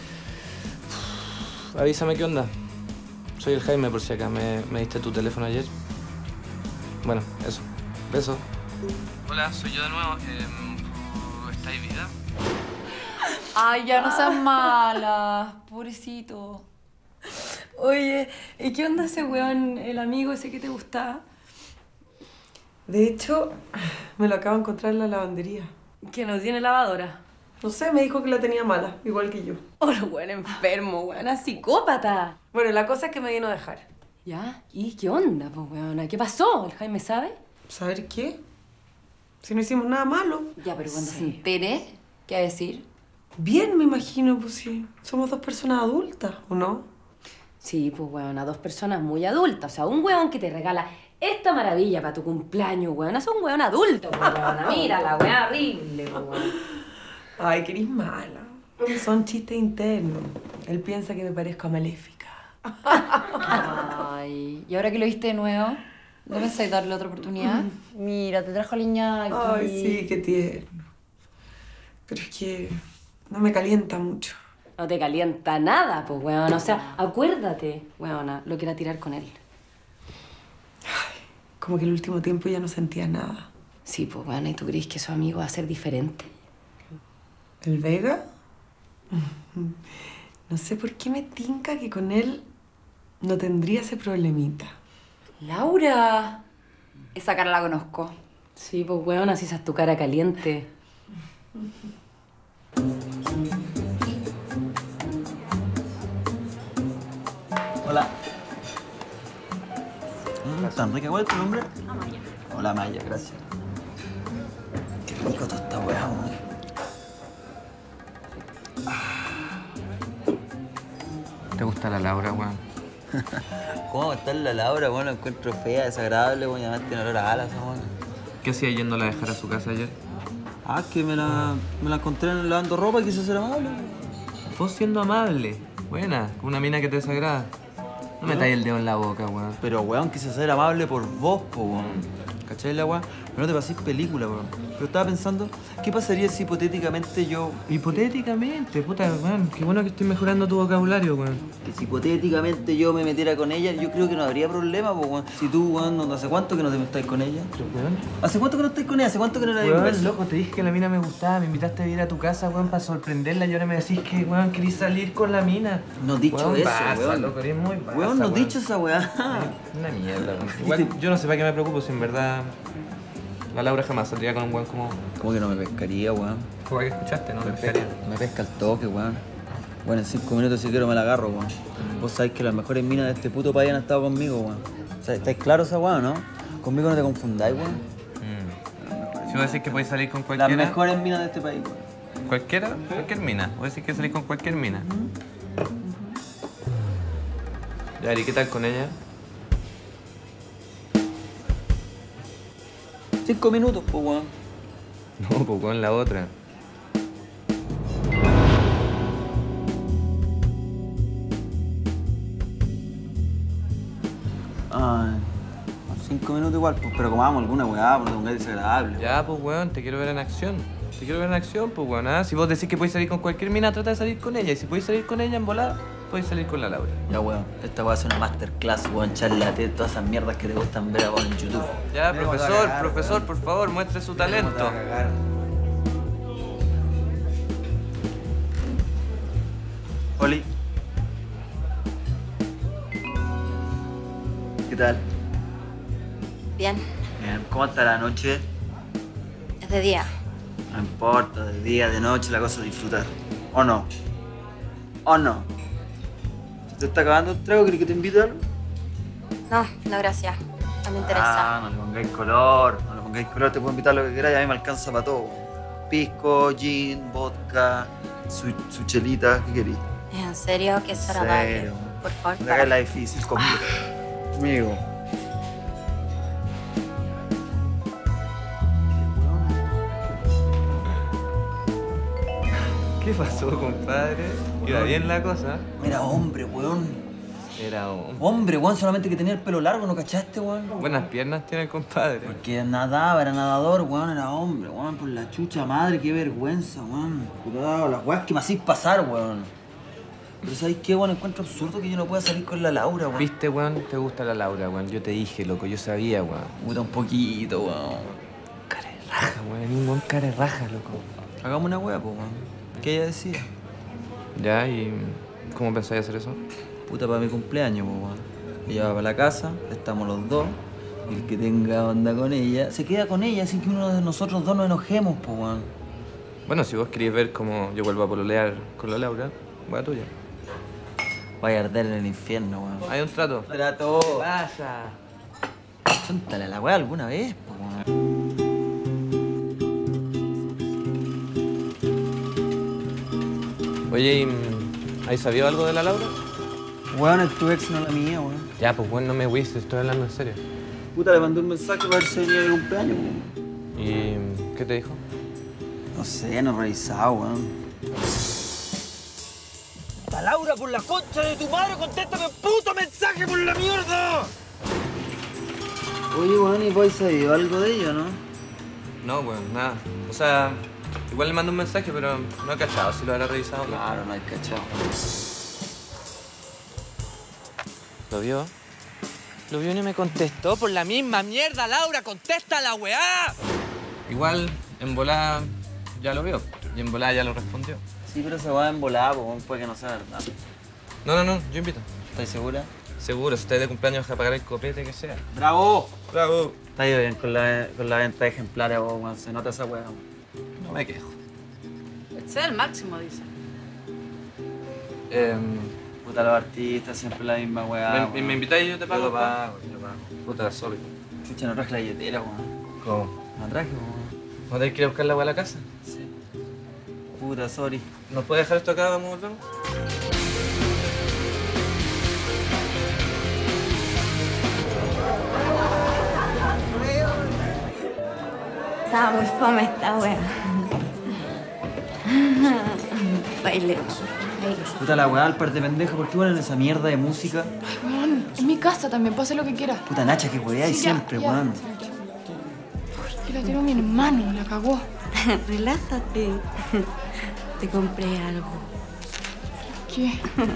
Avísame qué onda. Soy el Jaime, por si acá. ¿Me, me diste tu teléfono ayer? Bueno, eso. Besos. Hola, soy yo de nuevo. Eh, ¿Estáis vida? Ay, ya no seas mala. Pobrecito. Oye, ¿y qué onda ese weón, el amigo ese que te gustaba? De hecho, me lo acabo de encontrar en la lavandería. Que no tiene lavadora. No sé, me dijo que la tenía mala, igual que yo. Oh, el weón enfermo, weona psicópata. Bueno, la cosa es que me vino a dejar. ¿Ya? ¿Y qué onda, pues, weona? ¿Qué pasó? ¿El Jaime sabe? ¿Saber qué? Si no hicimos nada malo. Ya, pero cuando Sí. se entere, ¿qué va a decir? Bien, me imagino, pues sí. Somos dos personas adultas, ¿o no? Sí, pues, weona, dos personas muy adultas. O sea, un weón que te regala esta maravilla para tu cumpleaños, weona. Es un weón adulto, pues, weona. Mira, la weá horrible, pues, weona. Ay, que eres mala. Son chistes internos. Él piensa que me parezco a Maléfica. Ay, ¿y ahora que lo viste de nuevo? ¿No pensáis darle otra oportunidad? Mira, te trajo liña aquí. Ay, sí, qué tierno. Pero es que no me calienta mucho. No te calienta nada, pues, weona. O sea, acuérdate, weona, lo que era tirar con él. Ay, como que el último tiempo ya no sentía nada. Sí, pues, weona, ¿y tú crees que su amigo va a ser diferente? ¿El Vega? No sé por qué me tinca que con él no tendría ese problemita. ¡Laura! Esa cara la conozco. Sí, pues, weona, si esa es tu cara caliente. Hola. Mm, ¿Tan rica igual tu nombre? Amaya. Hola, Maya, gracias. Qué rico toda esta weá, weón. ¿Te gusta la Laura, weón? ¿Cómo está la Laura, weón? La encuentro fea, desagradable, weón. Y además tiene olor a alas, weón. ¿Qué hacía yéndola a dejar a su casa ayer? Ah, que me la, me la encontré lavando ropa y quise ser amable, weón. Vos siendo amable. Buena, con una mina que te desagrada. No metáis el dedo en la boca, weón. Pero, weón, quise ser amable por vos, po, weón. ¿cachai la weá? Pero no te paséis película, weón. Pero estaba pensando, ¿qué pasaría si hipotéticamente yo... Hipotéticamente, puta, weón. Qué bueno que estoy mejorando tu vocabulario, weón. Que si hipotéticamente yo me metiera con ella, yo creo que no habría problema, pues, weón. Si tú, weón, no, ¿hace cuánto que no te estás con ella? Weón. ¿Hace cuánto que no estás con ella? ¿Hace cuánto que no la Weón, beso? loco, te dije que la mina me gustaba, me invitaste a ir a tu casa, weón, para sorprenderla y ahora me decís que, weón, querís salir con la mina. No he dicho weón, eso, basa, weón. Loco, eres muy basa, Weón, no he weón. dicho esa weá. Una mierda, weón. Igual, yo no sé para qué me preocupo si en verdad la Laura jamás saldría con un weón como... ¿Cómo que no me pescaría, weón? Como que escuchaste, ¿no? Me pescaría. Me pesca el toque, weón. Bueno, en cinco minutos si quiero me la agarro, weón. Vos sabés que las mejores minas de este puto país han estado conmigo, weón. O sea, ¿estáis claros esa weón, no? Conmigo no te confundáis, weón. Mm. Si vos decís que podéis salir con cualquiera... Las mejores minas de este país, weón. ¿Cualquiera? Cualquier mina. Vos decís que salís con cualquier mina. Ya, ¿y qué tal con ella? Cinco minutos, pues, weón. No, pues con la otra. Ah, cinco minutos igual, pues, pero comamos alguna weá, porque un desagradable. Ya, pues, weón, te quiero ver en acción. Te quiero ver en acción, pues, weón. ¿Ah? Si vos decís que podés salir con cualquier mina, trata de salir con ella. Y si podés salir con ella en volada, podés salir con la Laura. Ya, weón, esta weá es una masterclass, weón, charlate, todas esas mierdas que te gustan ver a vos en YouTube. Ya, Me profesor, voy a cagar, profesor, weón. por favor, muestre su talento. Oli. ¿Qué tal? Bien, Bien, ¿cómo está la noche? es de día. No importa, de día, de noche, la cosa es disfrutar. ¿O no? ¿O no? ¿Se te está acabando el trago? ¿Querés que te invite a algo? No, no, gracias. No me interesa. Ah, no le pongáis color, no le pongáis color, te puedo invitar lo que queráis, a mí me alcanza para todo. Pisco, gin, vodka, su, su chelita, ¿qué querís? ¿Es en serio? Que es agradable. Serio. Por favor, No te hagas la difícil conmigo. Amigo. ¿Qué pasó, compadre? ¿Iba bien la cosa? Era hombre, weón. Era un... Hombre, weón, solamente que tenía el pelo largo, ¿no cachaste, weón? Buenas piernas tiene el compadre. Porque nadaba, era nadador, weón, era hombre, weón, por la chucha madre, qué vergüenza, weón. Cuidado, las weas que me hacís pasar, weón. Pero ¿sabes qué, weón? Encuentro absurdo que yo no pueda salir con la Laura, weón. ¿Viste, weón? Te gusta la Laura, weón. Yo te dije, loco, yo sabía, weón. Puta, un poquito, weón. Cara de raja, weón. Ni un buen cara de raja, loco. Hagamos una wea, pues, weón. ¿Qué ella decía? Ya, ¿y cómo pensáis hacer eso? Puta, para mi cumpleaños, pues, weón. Ella va para la casa, estamos los dos. Y el que tenga onda con ella, se queda con ella, sin que uno de nosotros dos nos enojemos, pues, weón. Bueno, si vos queréis ver cómo yo vuelvo a pololear con la Laura, wea tuya. Vaya a arder en el infierno, weón. Hay un trato. Trato. ¿Qué pasa? Chúntale a la weá alguna vez, pues, weón. Oye, ¿y, ¿hay sabido algo de la Laura? Weón, es tu ex, no la mía, weón. Ya, pues, weón, no me huís, estoy hablando en serio. Puta, le mandé un mensaje para ver si venía de cumpleaños, weón. ¿Y qué te dijo? No sé, no he revisado, weón. ¡La Laura, por la concha de tu madre, contéstame un puto mensaje por la mierda! Oye, weón, ¿y vos sabido algo de ella, no? No, weón, nada. O sea, igual le mando un mensaje, pero no he cachado si lo habrá revisado. Claro, no hay cachado. ¿Lo vio? Lo vio y no me contestó por la misma mierda, Laura, contesta la weá. Igual, en volada ya lo vio. Y en volada ya lo respondió. Sí, pero se va a embolar, pues, puede que no sea verdad. No, no, no, yo invito. ¿Estás segura? Seguro, si estáis de cumpleaños, deja pagar el copete que sea. ¡Bravo! ¡Bravo! Está ido bien con la, con la venta de ejemplares, vos, weón. Se nota esa weá. No me quejo. Este es el máximo, dice. Eh, Puta, los artistas, siempre la misma weá. ¿Me, me invitáis y yo te pago? Yo lo pago, yo lo pago. Puta, sorry. Chucha, no traje la billetera, weón. ¿Cómo? No traje, weón. ¿No tenés que ir a buscar la weá a la casa? Sí. Puta, sorry. ¿Nos puedes dejar esto acá? Vamos a volver. Estaba muy fome esta wea. Bailemos. Puta la weá, el par de pendejas, ¿por qué ponen esa mierda de música? Ay, weón, en mi casa también, puedo hacer lo que quiera. Puta Nacha, que weá y Sí, ya, siempre, ya. weón. que la tiró mi hermano, la cagó. Relájate. Te compré algo. ¿Qué?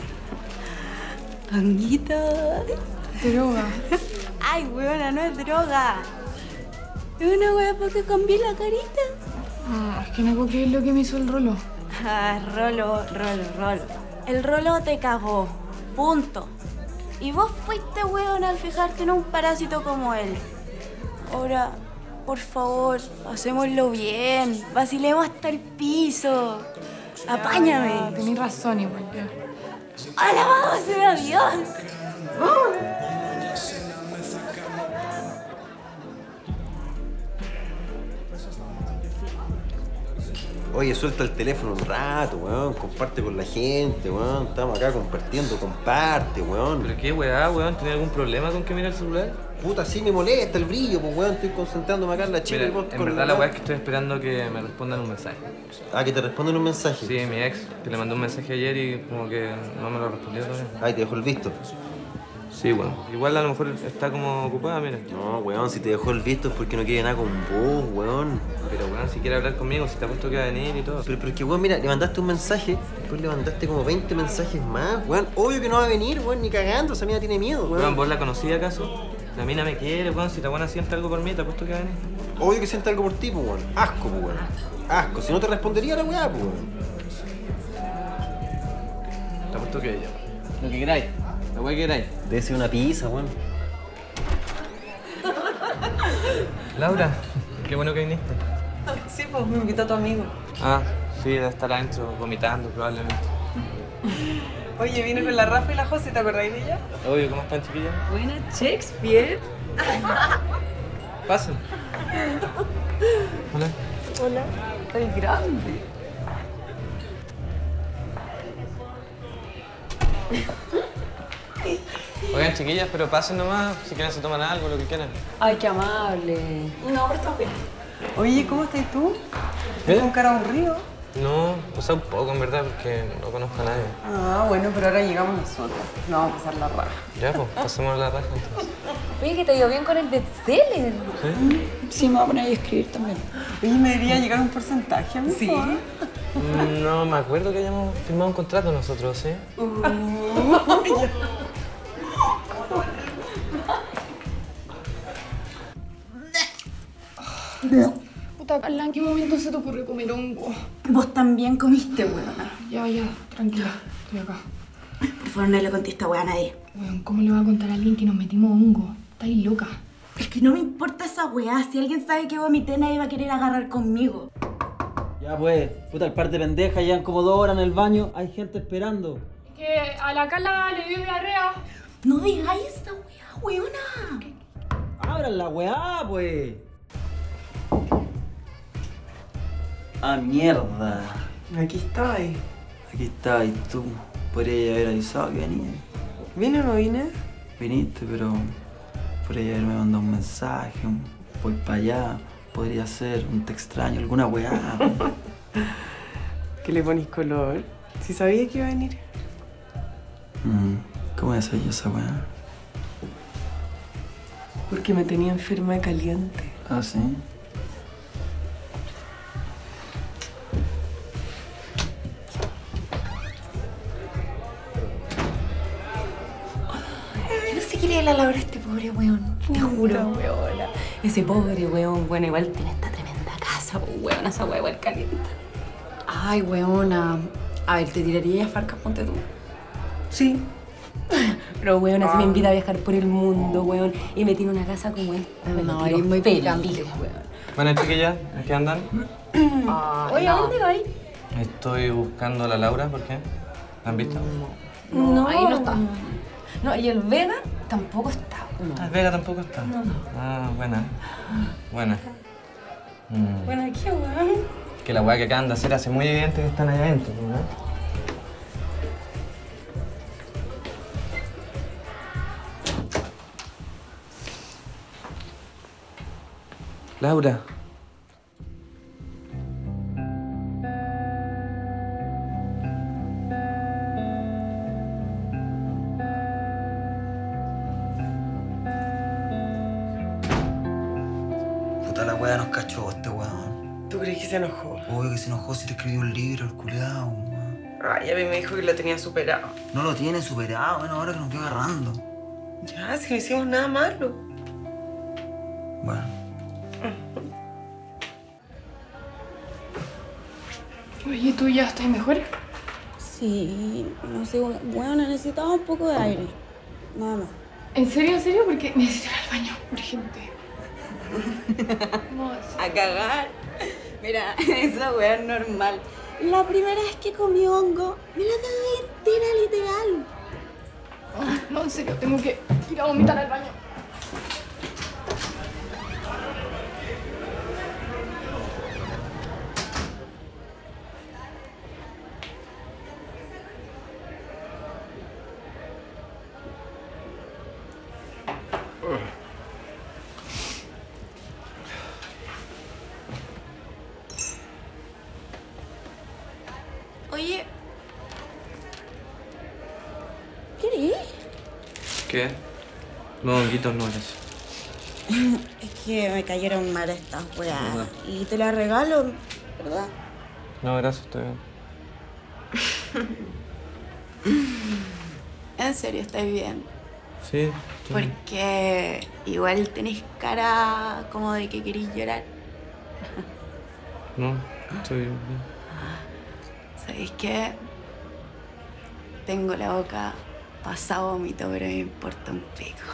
Honguitos. Droga. Ay, weona, no es droga. Es una wea porque cambié la carita. Ah, es que no puedo creer lo que me hizo el Rolo. Ah, Rolo, Rolo, Rolo. El Rolo te cagó. Punto. Y vos fuiste weona al fijarte en un parásito como él. Ahora, por favor, hacémoslo bien. Vacilemos hasta el piso. Apáñame. Ah, tenés razón igual. Ya. ¡Alabado sea Dios! Oye, suelta el teléfono un rato, weón. Comparte con la gente, weón. Estamos acá compartiendo, comparte, weón. ¿Pero qué, weá, weón? ¿Tienes algún problema con que mira el celular? Puta, sí me molesta el brillo, pues, weón. Estoy concentrándome acá en la chica Mira, y vos en con verdad el- la weá es que estoy esperando que me respondan un mensaje. Ah, que te responden un mensaje. Sí, mi ex, que le mandó un mensaje ayer y como que no me lo respondió todavía. Ay, te dejó el visto. Sí, weón. Igual a lo mejor está como ocupada, mira. No, weón, si te dejó el visto es porque no quiere nada con vos, weón. Pero weón, si quiere hablar conmigo, si te ha puesto que va a venir y todo. Pero, pero es que, weón, mira, le mandaste un mensaje, después le mandaste como veinte mensajes más, weón. Obvio que no va a venir, weón, ni cagando, esa mina tiene miedo, weón. Weón, ¿vos la conocí acaso? La mina me quiere, weón. Si la buena siente algo por mí, te ha puesto que va a venir. Obvio que siente algo por ti, pues, weón. Asco, pues, weón. Asco, si no te respondería la weá, pues, weón. Te ha puesto que ella. Lo que queráis. La weá que queráis. Debe ser una pizza, weón. Laura, qué bueno que viniste. Sí, pues me invitó a tu amigo. Ah, sí, debe estar adentro vomitando probablemente. Oye, vine con la Rafa y la José, ¿te acordáis de ella? Obvio, ¿cómo están, chiquillas? Buena, Shakespeare. Pasen. Hola. Hola. Estoy grande. Oigan, chiquillas, pero pasen nomás. Si quieren se toman algo, lo que quieran. Ay, qué amable. No, pero está bien. Oye, ¿cómo estás tú? ¿Eh? ¿Estás con cara aburrido? No, o sea, un poco, en verdad, porque no conozco a nadie. Ah, bueno, pero ahora llegamos nosotros. No vamos a pasar la raja. Ya, pues, pasemos la raja entonces. Oye, que te dio bien con el bestseller. ¿Sí? Sí, me voy a poner a escribir también. Oye, ¿me debería llegar un porcentaje a mí? Sí. Mm, No, me acuerdo que hayamos firmado un contrato nosotros, ¿sí? Puta, Carla, ¿en qué momento se te ocurrió comer hongo? Vos también comiste, weona. Ya, ya, tranquila, estoy acá. Por favor, no le conté esta weá a nadie. Weón, ¿cómo le va a contar a alguien que nos metimos hongo? Estáis loca. Es que no me importa esa weá. Si alguien sabe que vomité, nadie va a querer agarrar conmigo. Ya pues, puta, el par de pendejas llevan como dos horas en el baño, hay gente esperando. Que a la Carla le dio diarrea. No digáis esa weá, weona. ¡Abran la weá, pues! ¡Ah, mierda! Aquí estoy. Aquí está, y tú podrías haber avisado que venía. ¿Vine o no vine? Viniste, pero podrías haberme mandado un mensaje, un voy para allá, podría ser un te extraño, alguna weá. ¿Qué le pones color? Si sabía que iba a venir. Mm, ¿Cómo voy a hacer yo esa weá? Porque me tenía enferma de caliente. Ah, sí. Yo no sé qué le da la Laura a este pobre weón. Te juro. Weona. Ese pobre weón, bueno, igual tiene esta tremenda casa, pues weón, esa weá igual caliente. Ay, weona. A ver, ¿te tirarías farcas, ponte tú? Sí. Pero weón, así me invita a viajar por el mundo, weón. Y me tiene una casa como esta. me No, tiro eres muy feliz, picante. weón. Bueno, chiquillas, ¿en qué andan? Oye, ¿a dónde vais? Estoy buscando a la Laura, ¿por qué? ¿La han visto? No, ahí no está. No, y el Vega tampoco está. Ah, Vega tampoco está. Ah, buena. Buena. Mm. Bueno, ¿qué weón? Que la weá que acaban de hacer hace muy evidente que están allá adentro, ¿no? Laura. Puta la weá nos cachó. cachó este weón. ¿Tú crees que se enojó? Obvio que se enojó si te escribió un libro, el culiao, weón. Ay, a mí me dijo que lo tenía superado. No lo tiene superado, bueno, ahora que nos queda agarrando. Ya, si no hicimos nada malo. Bueno. Oye, ¿tú ya estás mejor? Sí, no sé, bueno, necesitaba un poco de aire. Nada más. ¿En serio, en serio? Porque necesito ir al baño, urgente. No, A cagar. Mira, esa weá es normal. La primera vez que comí hongo, me la cagué entera, literal. Oh, no, en serio, tengo que ir a vomitar al baño. Oye. ¿Querés? ¿Qué? No, honguitos no eres. Es que me cayeron mal estas weas. Y te las regalo, ¿verdad? No, gracias, estoy bien. En serio, estáis bien. Sí. Porque igual tenés cara como de que querís llorar. No, estoy bien. ¿Sabéis qué? Tengo la boca pasada vómito, pero me importa un pico.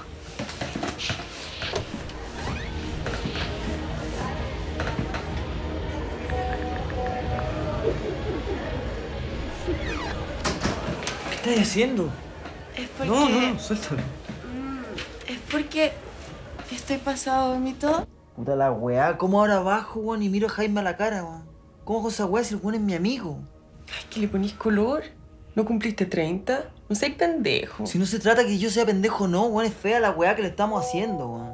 ¿Qué estás haciendo? Es porque... No, no, suéltalo. Es porque estoy pasado vómito. Puta la weá, ¿cómo ahora bajo, weón, y miro a Jaime a la cara, weón? ¿Cómo hago esa weá si el weón es mi amigo? Ay, que le ponís color. ¿No cumpliste treinta? No seas pendejo. Si no se trata que yo sea pendejo, no, weón, es fea la weá que le estamos haciendo, weón.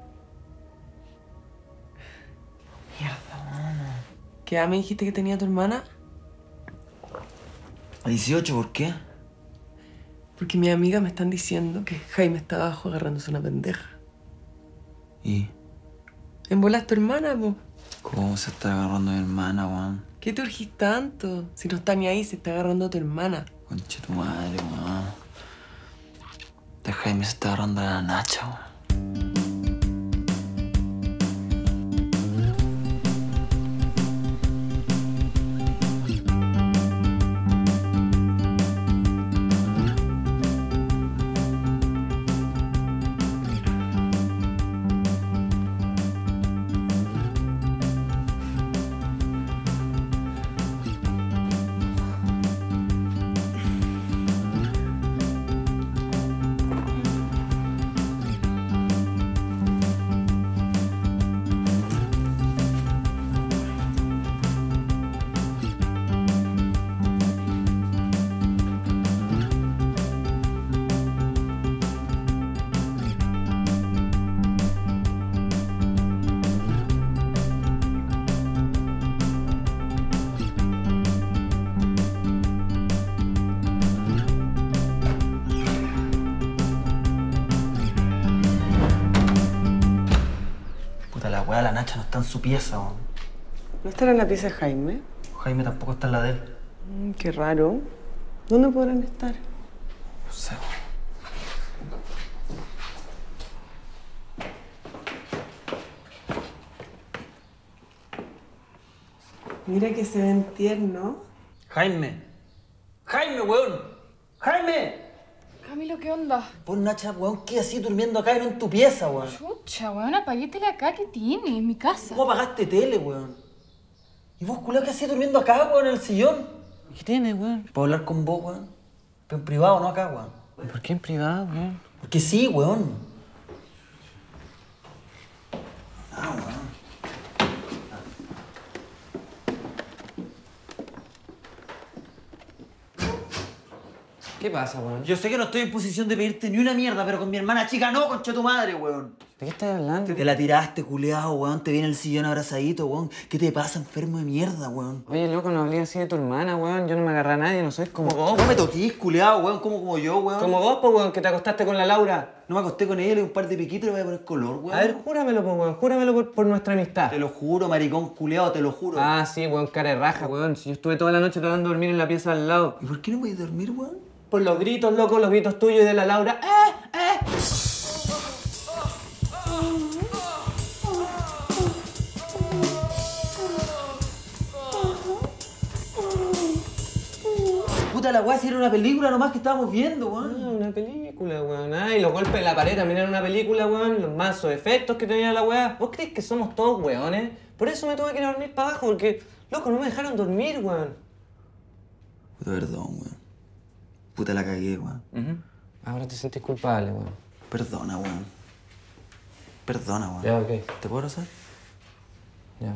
Mierda, mano. ¿Qué edad me dijiste que tenía tu hermana? A dieciocho, ¿por qué? Porque mis amigas me están diciendo que Jaime está abajo agarrándose una pendeja. ¿Y? ¿En bolas tu hermana, po? ¿Cómo se está agarrando a mi hermana, weón? ¿Qué te urgís tanto? Si no está ni ahí, se está agarrando a tu hermana. Conche tu madre, weón. Este Jaime se está agarrando a la Nacha, weón. La weá, la Nacha no está en su pieza, weón. ¿No estará en la pieza de Jaime? Jaime tampoco está en la de él. Mm, qué raro. ¿Dónde podrán estar? No sé, weón. Mira que se ven tiernos. Jaime. Jaime, weón. Jaime. Camilo, ¿qué onda? Pues Nacha, weón, ¿qué así durmiendo acá y no en tu pieza, weón? Chucha, weón, apagué tele acá, ¿qué tiene? En mi casa. ¿Cómo apagaste tele, weón? ¿Y vos, culiao, qué hacías durmiendo acá, weón, en el sillón? ¿Qué tienes, weón? ¿Puedo hablar con vos, weón? Pero en privado, no acá, weón. ¿Por qué en privado, weón? Porque sí, weón. Ah, weón. ¿Qué pasa, weón? Yo sé que no estoy en posición de pedirte ni una mierda, pero con mi hermana chica no, concha tu madre, weón. ¿De qué estás hablando? Te la tiraste, culeado, weón. Te viene el sillón abrazadito, weón. ¿Qué te pasa, enfermo de mierda, weón? Oye, loco, no hablé así de tu hermana, weón. Yo no me agarré a nadie, no soy como vos. No me toquís, culeado, weón. Como como yo, weón. Como vos, po, weón, que te acostaste con la Laura. No me acosté con ella, le di un par de piquitos y le voy a poner color, weón. A ver, júramelo, po, weón. Júramelo por, por nuestra amistad. Te lo juro, maricón culeado, te lo juro. Ah, sí, weón, cara de raja, weón. Si yo estuve toda la noche tratando de dormir en la pieza al lado. ¿Y por qué no voy a dormir, weón? Por los gritos, loco, los gritos tuyos y de la Laura. ¡Eh! ¡Eh! Puta la weá, si era una película nomás que estábamos viendo, weón. Ah, una película, weón. Ah, y los golpes en la pared también era una película, weón. Los mazos efectos que tenía la weá. ¿Vos crees que somos todos weones? Por eso me tuve que ir a dormir para abajo, porque, loco, no me dejaron dormir, weón. Puta, perdón, weón. Puta la cagué, weón. Uh-huh. Ahora te sentís culpable, weón. Perdona, weón. Perdona, weón. Ya, ok. ¿Te puedo abrazar? Ya.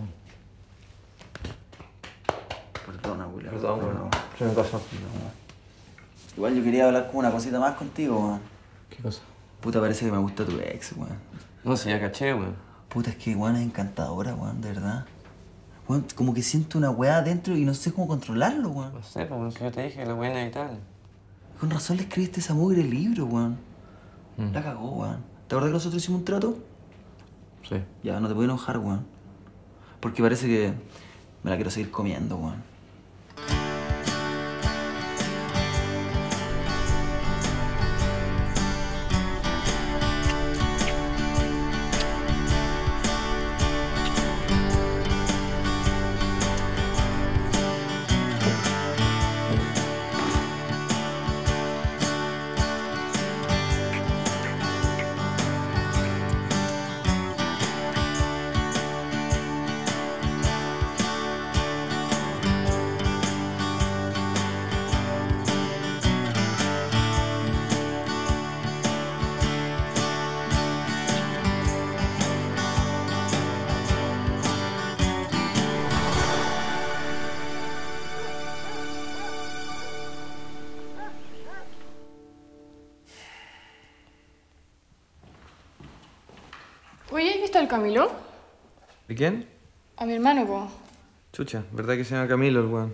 Perdona, weón. Perdón, weón. Se me pasó. Igual yo quería hablar con una cosita más contigo, weón. ¿Qué cosa? Puta, parece que me gusta tu ex, weón. No sé, ya caché, weón. Puta, es que, weón, es encantadora, weón, de verdad. Weón, como que siento una weá adentro y no sé cómo controlarlo, weón. No sé, pues yo te dije que la weá es inevitable. Con razón le escribiste esa mugre libro, weón. Mm. La cagó, weón. ¿Te acuerdas que nosotros hicimos un trato? Sí. Ya, no te puedo enojar, weón. Porque parece que me la quiero seguir comiendo, weón. Oye, ¿has visto al Camilo? ¿De quién? A mi hermano, po. Chucha, ¿verdad que se llama Camilo el weón?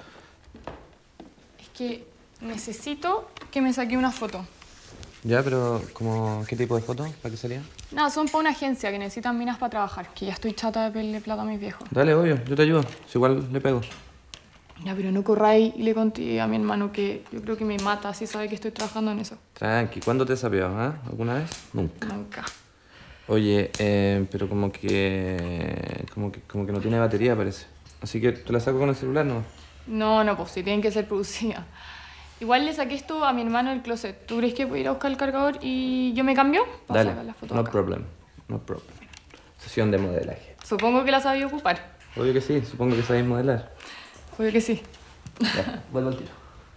Es que necesito que me saque una foto. Ya, pero como, ¿qué tipo de foto? ¿Para qué sería? Nada, son para una agencia que necesitan minas para trabajar, que ya estoy chata de pedirle plata a mis viejos. Dale, obvio, yo te ayudo. Si igual le pego. Ya, pero no corráis y le conté a mi hermano que yo creo que me mata si sabe que estoy trabajando en eso. Tranqui, ¿cuándo te he sapeado, ah? ¿Alguna vez? Nunca. Nunca. Oye, eh, pero como que, como que... Como que no tiene batería, parece. Así que te la saco con el celular, ¿no? No, no, pues si tienen que ser producidas. Igual le saqué esto a mi hermano del closet. ¿Tú crees que puedo ir a buscar el cargador y yo me cambio? Para Dale, sacar la foto no acá. problem, no problem. Sesión de modelaje. Supongo que la sabía ocupar. Obvio que sí, supongo que sabéis modelar. Obvio que sí. Ya, vuelvo al tiro.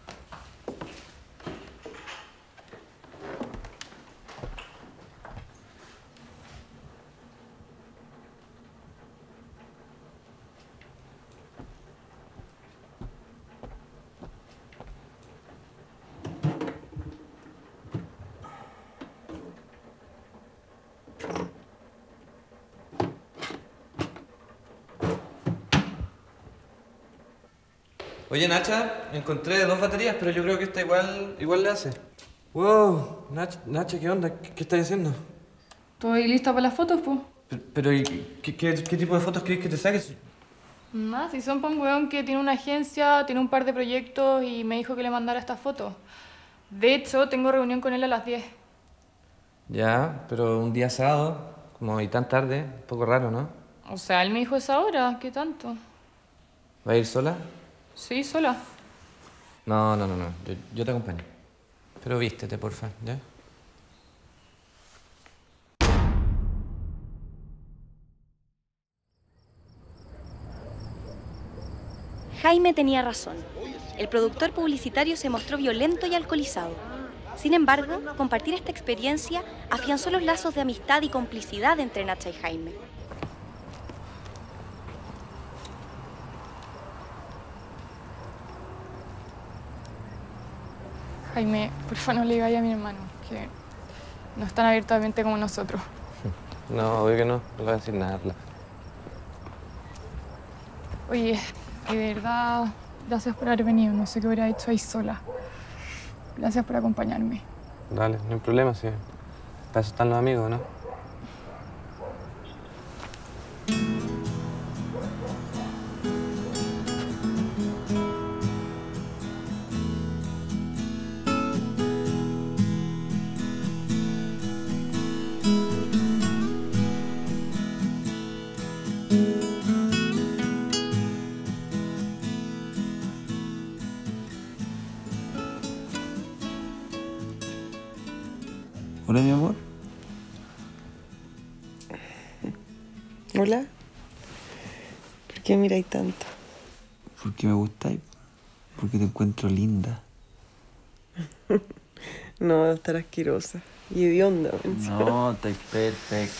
Oye, Nacha, encontré dos baterías, pero yo creo que esta igual, igual le hace. Wow, Nacha, Nacha, ¿qué onda? ¿Qué, qué estás haciendo? ¿Estoy lista para las fotos, pues? Pero, pero ¿y qué, qué, qué tipo de fotos querés que te saques? Más, si son para un weón que tiene una agencia, tiene un par de proyectos y me dijo que le mandara estas fotos. De hecho, tengo reunión con él a las diez. Ya, pero un día sábado, como y tan tarde, un poco raro, ¿no? O sea, él me dijo esa hora, ¿qué tanto? ¿Va a ir sola? Sí, sola. No, no, no, no. Yo, yo te acompaño. Pero vístete, porfa, ¿ya? Jaime tenía razón. El productor publicitario se mostró violento y alcoholizado. Sin embargo, compartir esta experiencia afianzó los lazos de amistad y complicidad entre Nacha y Jaime. Jaime, por favor no le digáis a mi hermano que no es tan abiertamente como nosotros. No, obvio que no. No le voy a decir nada. Oye, de verdad, gracias por haber venido. No sé qué hubiera hecho ahí sola. Gracias por acompañarme. Dale, no hay problema, sí. Para eso están los amigos, ¿no? Hola, mi amor. Hola. ¿Por qué miráis tanto? Porque me gustáis. Porque te encuentro linda. No, estar asquerosa y hedionda. No, estáis perfecta.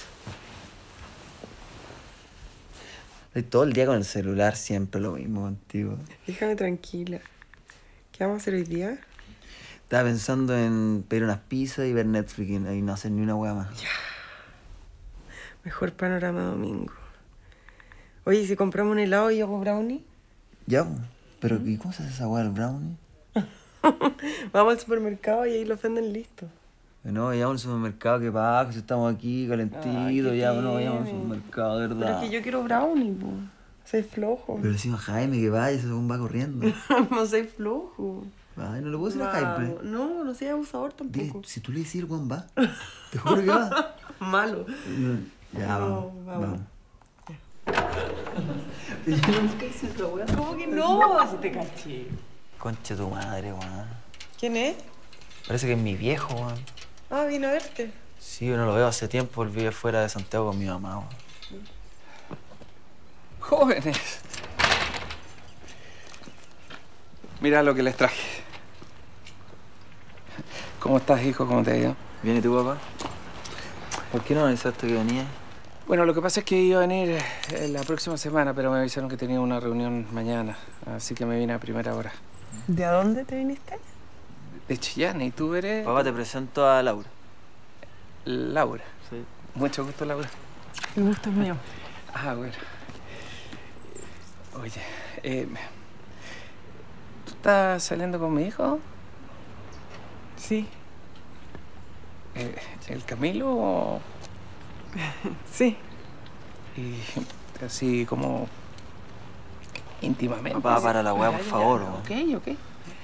Estoy todo el día con el celular, siempre lo mismo contigo. Déjame tranquila. ¿Qué vamos a hacer hoy día? Estaba pensando en pedir unas pizzas y ver Netflix y y no hacer ni una hueá más. Ya. Mejor panorama domingo. Oye, ¿y si compramos un helado y yo hago brownie? Ya, po. Pero ¿y cómo se hace esa hueá del brownie? Vamos al supermercado y ahí los venden listos. No, vayamos al supermercado, que pasa, si estamos aquí calentitos, ya, no vayamos al supermercado, de verdad. Pero es que yo quiero brownie, po. Soy flojo. Pero decimos a Jaime que vaya, ese va corriendo. No soy flojo. Ay, no le puedo decir a Jaime. No, no soy abusador tampoco. Dile, si tú le dices, el weón va. Te juro que va. Malo. Ya, No, vamos. vamos. vamos. ¿Cómo que no? Si te caché. Concha tu madre, weón. ¿Quién es? Parece que es mi viejo, weón. Ah, vino a verte. Sí, yo no lo veo hace tiempo, él vive fuera de Santiago con mi mamá, weón. Jóvenes. Mira lo que les traje. ¿Cómo estás, hijo? ¿Cómo te ha ido? ¿Bien y tú, papá? ¿Por qué no avisaste que venía? Bueno, lo que pasa es que iba a venir eh, la próxima semana, pero me avisaron que tenía una reunión mañana, así que me vine a primera hora. ¿De dónde te viniste? De Chillán, ¿y tú eres? Papá, te presento a Laura. Laura. Sí. Mucho gusto, Laura. El gusto es mío. Ah, bueno. Oye, eh, ¿tú estás saliendo con mi hijo? Sí. Eh, ¿El Camilo o...? Sí. Y así como... íntimamente. Papá, para la weá, por Ya, ya, favor. ya. weón. Ok, ok.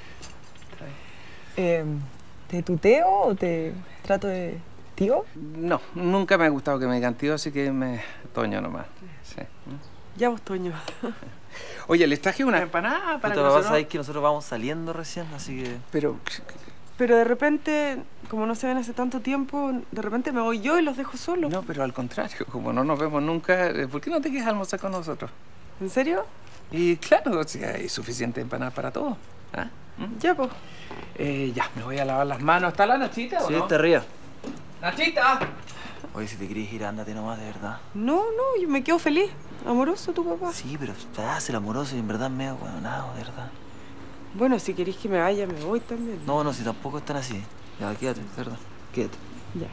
Eh, ¿Te tuteo o te trato de tío? No, nunca me ha gustado que me digan tío, así que me Toño nomás. Sí. Ya vos, Toño. Oye, les traje una empanada para Puta, que papá, nosotros... sabes que nosotros vamos saliendo recién, así que... Pero... Pero de repente, como no se ven hace tanto tiempo, de repente me voy yo y los dejo solos. No, pero al contrario, como no nos vemos nunca, ¿por qué no te quedas a almorzar con nosotros? ¿En serio? Y claro, o sea, hay suficiente empanada para todos. ¿Ah? ¿Mm? Ya, pues. Eh, ya, me voy a lavar las manos. ¿Está la Nachita o Sí, no? está arriba. ¡Nachita! Oye, si te quieres ir, ándate nomás, de verdad. No, no, yo me quedo feliz. Amoroso tu papá. Sí, pero te hace el amoroso y en verdad medio huevonado, de verdad. Bueno, si queréis que me vaya, me voy también. No, no, si tampoco están así. Ya, quédate, de verdad. Quédate. Ya.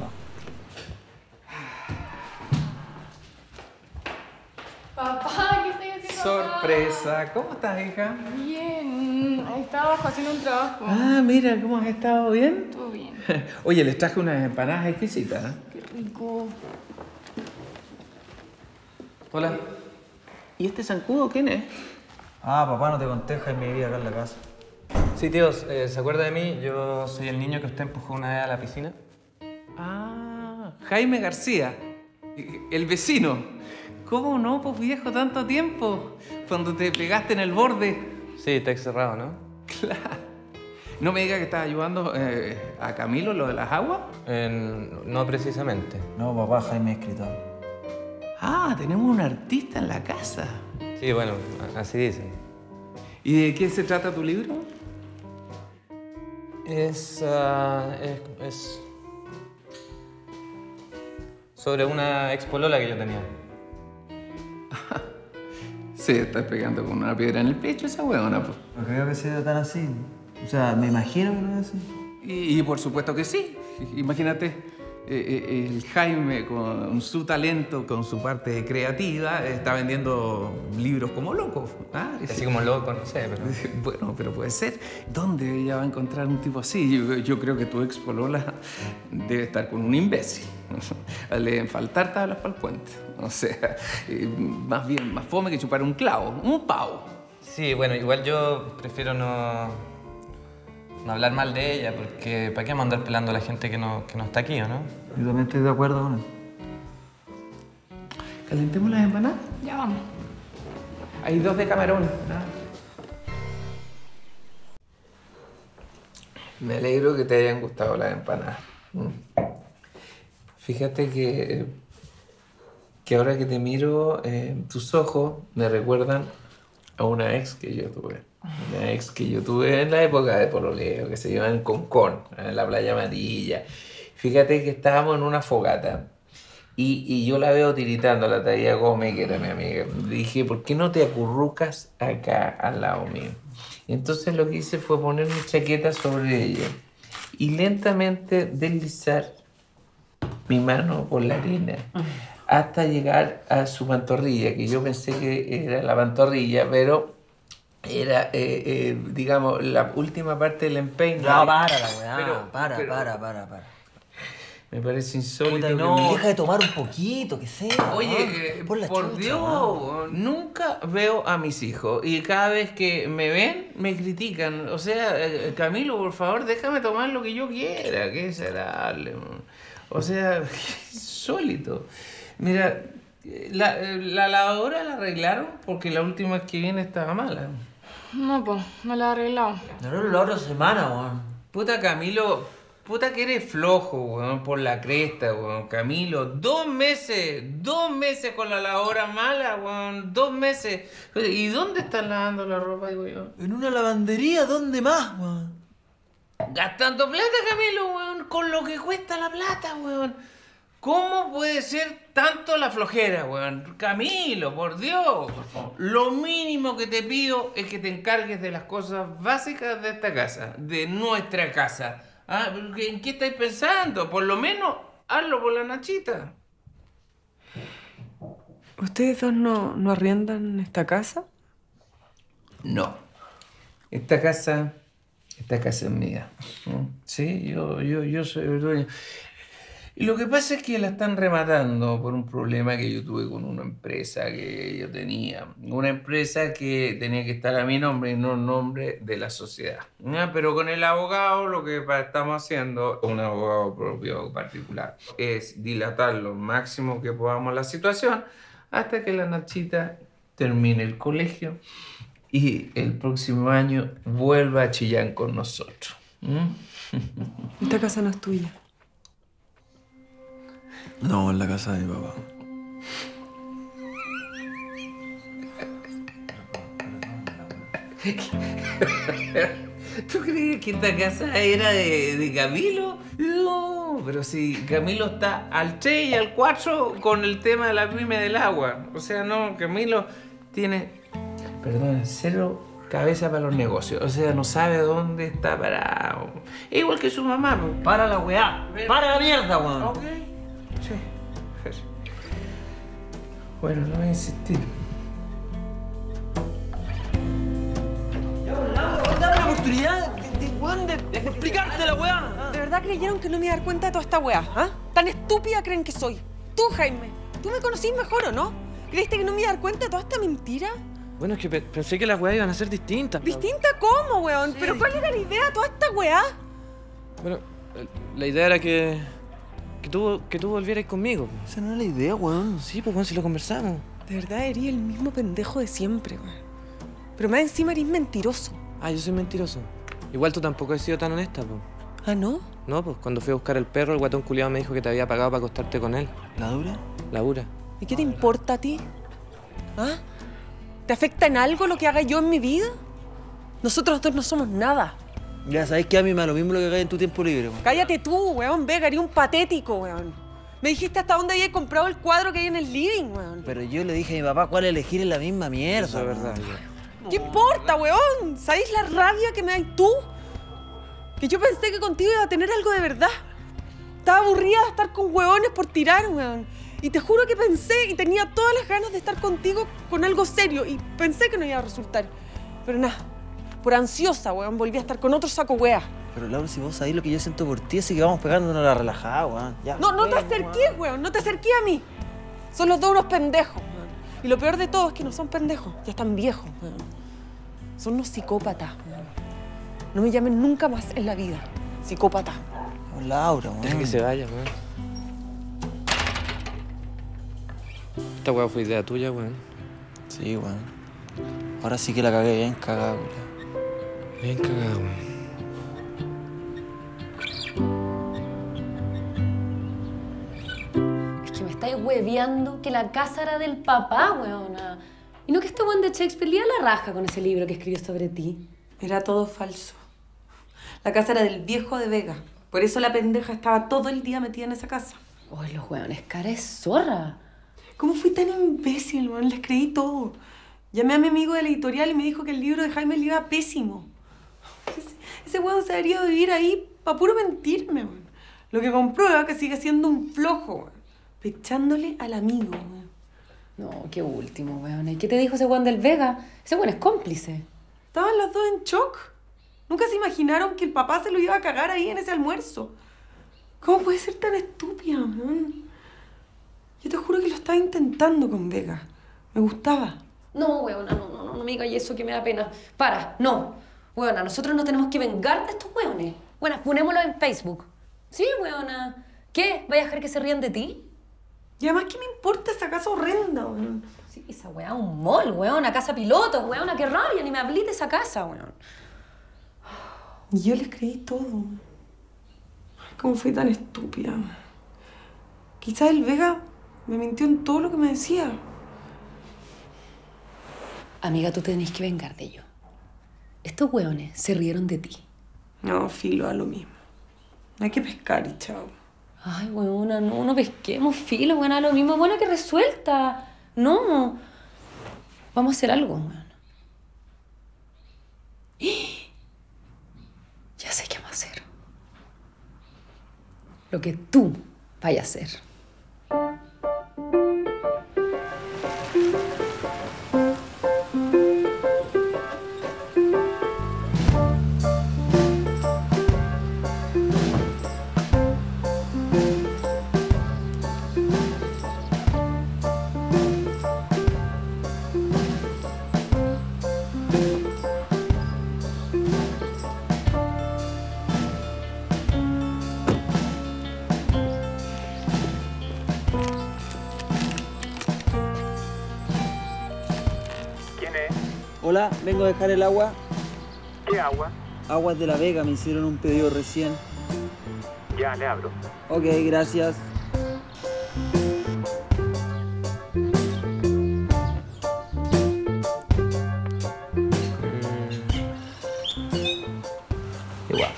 Papá, ¿qué estoy haciendo acá? Sorpresa. ¿Cómo estás, hija? Bien. Estaba abajo haciendo un trabajo. Ah, mira, ¿cómo has estado? ¿Bien? Todo bien. Oye, les traje unas empanadas exquisitas. ¿Eh? Qué rico. Hola. ¿Y este zancudo quién es? Ah, papá, no te conté, Jaime vivía acá en la casa. Sí, tíos, eh, ¿se acuerda de mí? Yo soy el niño que usted empujó una vez a la piscina. Ah, Jaime García, el vecino. ¿Cómo no, pues viejo, tanto tiempo? Cuando te pegaste en el borde. Sí, está cerrado, ¿no? Claro. No me digas que estás ayudando eh, a Camilo lo de las aguas. Eh, no precisamente. No, papá, Jaime es escritor. Ah, tenemos un artista en la casa. Sí, bueno, así dicen. ¿Y de qué se trata tu libro? Es, uh, es, es sobre una expolola que yo tenía. Sí, estás pegando con una piedra en el pecho esa huevona, pues. No creo que sea tan así. O sea, me imagino que no es así. Y, y por supuesto que sí. Imagínate, eh, el Jaime, con su talento, con su parte creativa, está vendiendo libros como loco. ¿Ah? Así como loco, no sé, pero... Bueno, pero puede ser. ¿Dónde ella va a encontrar un tipo así? Yo, yo creo que tu ex polola debe estar con un imbécil. Le deben faltar tablas para el puente. O sea, eh, más bien, más fome que chupar un clavo, un pavo. Sí, bueno, igual yo prefiero no, no hablar mal de ella, porque ¿para qué vamos a andar pelando a la gente que no, que no está aquí, o no? Yo también estoy de acuerdo con eso. ¿Calentemos las empanadas? Ya vamos. Hay dos de camarón. ¿No? Me alegro que te hayan gustado las empanadas. Fíjate que, que ahora que te miro, eh, tus ojos me recuerdan a una ex que yo tuve. Una ex que yo tuve en la época de pololeo, que se iba en Concón, en la Playa Amarilla. Fíjate que estábamos en una fogata y, y yo la veo tiritando, la Thaía Gómez, que era mi amiga. Le dije, ¿por qué no te acurrucas acá al lado mío? Y entonces lo que hice fue poner mi chaqueta sobre ella y lentamente deslizar mi mano por la arena hasta llegar a su pantorrilla, que yo pensé que era la pantorrilla, pero era, eh, eh, digamos, la última parte del empeine. No, para la weá, Pero- para, pero- para, para, para. Me parece insólito. Puta, que no, me- deja de tomar un poquito, que sea. Oye, eh, por la por chucha, Dios, weón. nunca veo a mis hijos y cada vez que me ven me critican. O sea, eh, Camilo, por favor, déjame tomar lo que yo quiera. Qué desagradable, man. O sea, insólito. Mira, la, la lavadora la arreglaron porque la última vez que vine estaba mala. No, pues, me la he arreglado. No, no, la otra semana, weón. Puta, Camilo, puta que eres flojo, weón, por la cresta, weón. Camilo, dos meses, dos meses con la lavadora mala, weón, dos meses. ¿Y dónde están lavando la ropa, digo yo? En una lavandería, ¿dónde más, weón? Gastando plata, Camilo, weón, con lo que cuesta la plata, weón. ¿Cómo puede ser tanto la flojera, weón? Camilo, por Dios. Lo mínimo que te pido es que te encargues de las cosas básicas de esta casa, de nuestra casa. Ah, ¿en qué estáis pensando? Por lo menos hazlo por la Nachita. ¿Ustedes dos no, no arriendan esta casa? No. Esta casa, esta casa es mía. ¿Mm? Sí, yo, yo, yo soy el dueño. Y lo que pasa es que la están rematando por un problema que yo tuve con una empresa que yo tenía. Una empresa que tenía que estar a mi nombre y no en nombre de la sociedad. ¿Ya? Pero con el abogado lo que pa- estamos haciendo, un abogado propio particular, es dilatar lo máximo que podamos la situación hasta que la Nachita termine el colegio y el próximo año vuelva a Chillán con nosotros. ¿Mm? Esta casa no es tuya. No, en la casa de mi papá. ¿Tú crees que esta casa era de, de Camilo? No, pero si Camilo está al tres y al cuatro con el tema de la pyme del agua. O sea, no, Camilo tiene, perdón, cero cabeza para los negocios. O sea, no sabe dónde está parado. Es igual que su mamá. po. Para la weá. Para la mierda, weón. Ok. Sí. Bueno, no voy a insistir. Dame la oportunidad de, de, weón, de, de explicarte la weá. ¿De verdad creyeron que no me iba a dar cuenta de toda esta weá? ¿Ah? ¿Tan estúpida creen que soy? Tú, Jaime, ¿tú me conocís mejor o no? ¿Creíste que no me iba a dar cuenta de toda esta mentira? Bueno, es que pe- pensé que las weas iban a ser distintas. ¿Distinta cómo, weón? ¿Pero cuál era la idea de toda esta weá? Bueno, eh, la idea era que. que tú, que tú volvieras conmigo. Esa no era la idea, weón. Sí, pues, weón, si lo conversamos. De verdad, eres el mismo pendejo de siempre, weón. Pero más encima eres mentiroso. Ah, yo soy mentiroso. Igual tú tampoco has sido tan honesta, pues. ¿Ah, no? No, pues, cuando fui a buscar el perro, el guatón culiado me dijo que te había pagado para acostarte con él. ¿La dura? La dura. ¿Y qué te importa a ti? ¿Ah? ¿Te afecta en algo lo que haga yo en mi vida? Nosotros dos no somos nada. Ya sabes que a mí me da lo mismo lo que hagas en tu tiempo libre, weón. Cállate tú, weón, Vega, eres un patético, weón. Me dijiste hasta dónde había comprado el cuadro que hay en el living, weón. Pero yo le dije a mi papá cuál elegir en la misma mierda. Eso es weón. verdad. ¿Qué importa, weón? ¿Sabéis la rabia que me das tú? Que yo pensé que contigo iba a tener algo de verdad. Estaba aburrida de estar con hueones por tirar, weón. Y te juro que pensé y tenía todas las ganas de estar contigo con algo serio. Y pensé que no iba a resultar. Pero nada, por ansiosa, weón, volví a estar con otro saco wea. Pero Laura, si vos sabés lo que yo siento por ti, así que vamos pegándonos la relajada, weón. Ya, no, no te weón, acerques, weón, no te acerques a mí. Son los dos unos pendejos, weón. Y lo peor de todo es que no son pendejos, ya están viejos, weón. Son unos psicópatas, weón. No me llamen nunca más en la vida. Psicópata. Oh, Laura, weón. Deja que se vaya, weón. Esta weá fue idea tuya, weón. Sí, weón. Ahora sí que la cagué bien cagada, weón. Bien cagada, weón. Es que me estáis hueveando que la casa era del papá, weona. Y no que este weón de Shakespeare le da la raja con ese libro que escribió sobre ti. Era todo falso. La casa era del viejo de Vega. Por eso la pendeja estaba todo el día metida en esa casa. Uy, los weones, cara de zorra. ¿Cómo fui tan imbécil, weón? Les creí todo. Llamé a mi amigo de la editorial y me dijo que el libro de Jaime le iba pésimo. Ese, ese weón se debería vivir ahí para puro mentirme, weón. Lo que comprueba que sigue siendo un flojo, weón. Pechándole al amigo, weón. No, qué último, weón. ¿Y qué te dijo ese weón del Vega? Ese weón es cómplice. Estaban los dos en shock. Nunca se imaginaron que el papá se lo iba a cagar ahí en ese almuerzo. ¿Cómo puede ser tan estúpida, weón? Yo te juro que lo estaba intentando con Vega. Me gustaba. No, weona, no, no, no, no me digas eso que me da pena. Para, no. Weona, nosotros nos tenemos que vengar de estos weones. Weona, ponémoslo en Facebook. Sí, weona. ¿Qué? ¿Vaya a dejar que se rían de ti? Y además, ¿qué me importa esa casa horrenda, weón? Sí, esa weá, un mall, weona, casa piloto, weona, qué rabia, ni me hablé de esa casa, weón. Y yo les creí todo. ¿Cómo fui tan estúpida? Quizás el Vega me mintió en todo lo que me decía. Amiga, tú tenés que vengar de ellos. Estos hueones se rieron de ti. No, filo, a lo mismo. Hay que pescar y chao. Ay, hueona, no, no pesquemos, filo, hueona, lo mismo. Buena que resuelta. No. Vamos a hacer algo, hueona. Ya sé qué vamos a hacer. Lo que tú vayas a hacer. Hola, vengo a dejar el agua. ¿Qué agua? Aguas de la Vega, me hicieron un pedido recién. Ya, le abro. Ok, gracias. Igual.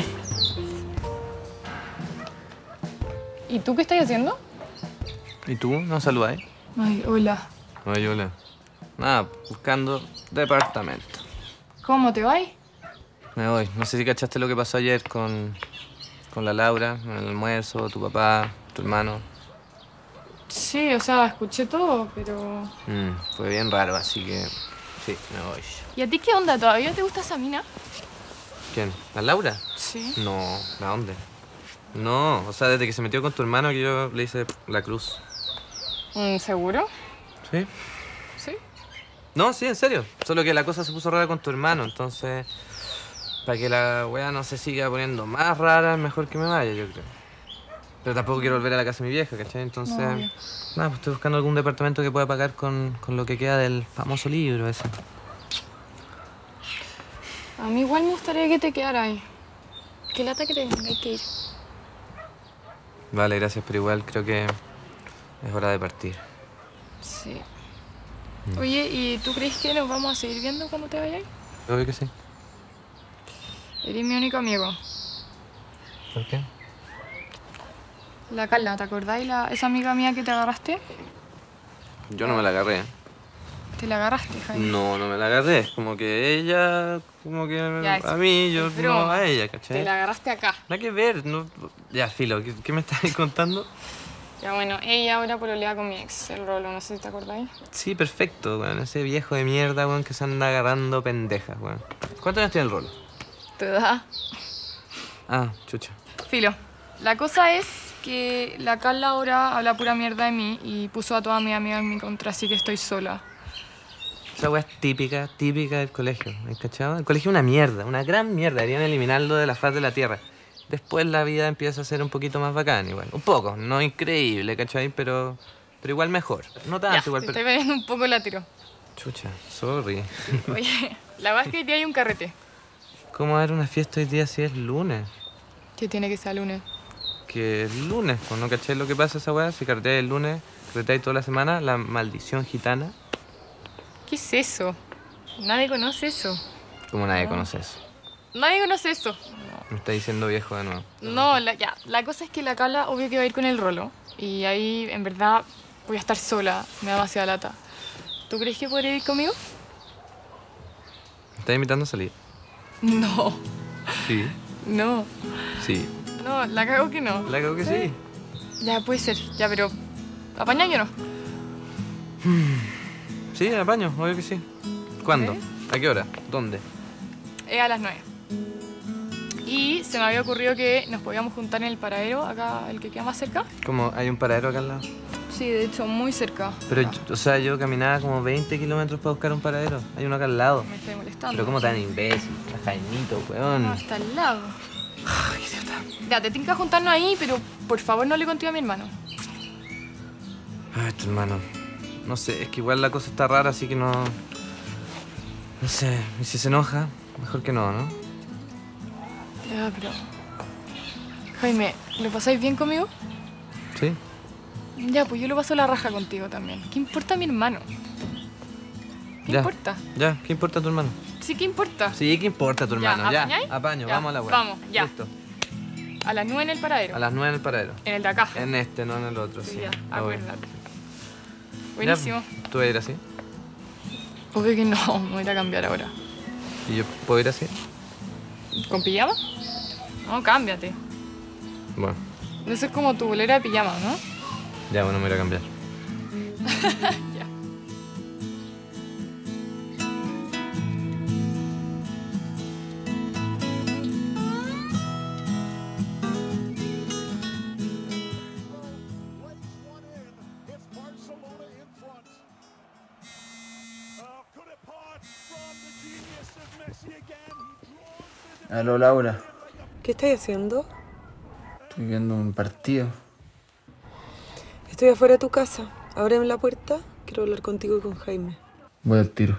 ¿Y tú qué estás haciendo? ¿Y tú? ¿No saludáis? Ay, hola. Oye, hola. Nada, buscando departamento. ¿Cómo te vais? Me voy. No sé si cachaste lo que pasó ayer con, con la Laura, en el almuerzo, tu papá, tu hermano. Sí, o sea, escuché todo, pero... Mm, fue bien raro, así que sí, me voy. ¿Y a ti qué onda? ¿Todavía te gusta esa mina? ¿Quién? ¿La Laura? Sí. No, ¿a dónde? No, o sea, desde que se metió con tu hermano que yo le hice la cruz. ¿Seguro? ¿Sí? ¿Sí? No, sí, en serio. Solo que la cosa se puso rara con tu hermano, entonces... Para que la weá no se siga poniendo más rara, es mejor que me vaya, yo creo. Pero tampoco quiero volver a la casa de mi vieja, ¿cachai? Entonces... No, nada, pues estoy buscando algún departamento que pueda pagar con, con lo que queda del famoso libro ese. A mí igual me gustaría que te quedaras ahí. Qué lata que te hay que ir. Vale, gracias, pero igual creo que es hora de partir. Sí. Oye, ¿y tú crees que nos vamos a seguir viendo cuando te vayas? Obvio que sí. Eres mi único amigo. ¿Por qué? La Carla, ¿te acordáis? La, esa amiga mía que te agarraste. Yo no me la agarré. Te la agarraste, Jaime. No, no me la agarré. Es como que ella, como que Ya, a mí, yo es broma. no a ella, ¿cachai? Te la agarraste acá. Nada que ver, no... Ya, filo, ¿qué, qué me estás contando? Ya, bueno, ella ahora pololea con mi ex, el Rolo, no sé si te acordáis. Sí, perfecto, weón. Ese viejo de mierda, weón, que se anda agarrando pendejas, weón. ¿Cuántos años tiene el Rolo? ¿Tu edad? Ah, chucha. Filo, la cosa es que la Carla ahora habla pura mierda de mí y puso a toda mi amiga en mi contra, así que estoy sola. Esa weá es típica, típica del colegio, ¿has cachado? El colegio es una mierda, una gran mierda. Deberían eliminarlo de la faz de la tierra. Después la vida empieza a ser un poquito más bacán, igual. Un poco, no increíble, ¿cachai? Pero, pero igual mejor. No tanto, Ya, igual, te pero... estoy poniendo un poco la tiro. Chucha, sorry. Oye, la verdad es que hoy día hay un carrete. ¿Cómo va a haber una fiesta hoy día si es lunes? Que tiene que ser lunes. Que es lunes, pues, ¿no cachai lo que pasa esa weá? Si carreteáis el lunes, carreteáis toda la semana, la maldición gitana. ¿Qué es eso? Nadie conoce eso. Como nadie No. conoce eso. Nadie conoce eso. Me está diciendo viejo de nuevo. No, la, ya. La cosa es que la Carla obvio que va a ir con el Rolo. Y ahí, en verdad, voy a estar sola. Me da demasiada lata. ¿Tú crees que podría ir conmigo? ¿Me estás invitando a salir? No. Sí. No. Sí. No, la cago que no. La creo que sí. Ya, puede ser. Ya, pero... ¿apañáis o no? Sí, apaño, obvio que sí. ¿Cuándo? ¿Eh? ¿A qué hora? ¿Dónde? Es a las nueve. Y se me había ocurrido que nos podíamos juntar en el paradero, acá, el que queda más cerca. Como hay un paradero acá al lado. Sí, de hecho, muy cerca. Pero, yo- o sea, yo caminaba como veinte kilómetros para buscar un paradero. Hay uno acá al lado. Me estoy molestando. Pero como tan imbécil, la Jaimito, weón. No, está al lado. Ay, idiota. Ya, te tinca juntarnos ahí, pero por favor no le contigo a mi hermano. Ay, tu hermano. No sé, es que igual la cosa está rara, así que no... No sé, y si se enoja, mejor que no, ¿no? Ya, pero... Jaime, ¿lo pasáis bien conmigo? Sí. Ya, pues yo lo paso la raja contigo también. ¿Qué importa mi hermano? ¿Qué Ya. importa? Ya, ¿qué importa tu hermano? Sí, ¿qué importa? Sí, ¿qué importa tu Ya, hermano? Ya, ¿apañáis? apaño, Ya, vamos a la web. vamos, ya. Listo. A las nueve en el paradero. A las nueve en el paradero. En el de acá. En este, no en el otro, sí. Sí, ya, Ah, bueno. acuérdate. Buenísimo. Ya, ¿tú vas a ir así? Obvio que no, me voy a ir a cambiar ahora. ¿Y yo puedo ir así? ¿Con pijama? No, cámbiate. Bueno, Eso es como tu bolera de pijama, ¿no? ya, bueno, me voy a cambiar. Ya. Aló, Laura. ¿Qué estás haciendo? Estoy viendo un partido. Estoy afuera de tu casa. Ábreme la puerta. Quiero hablar contigo y con Jaime. Voy al tiro.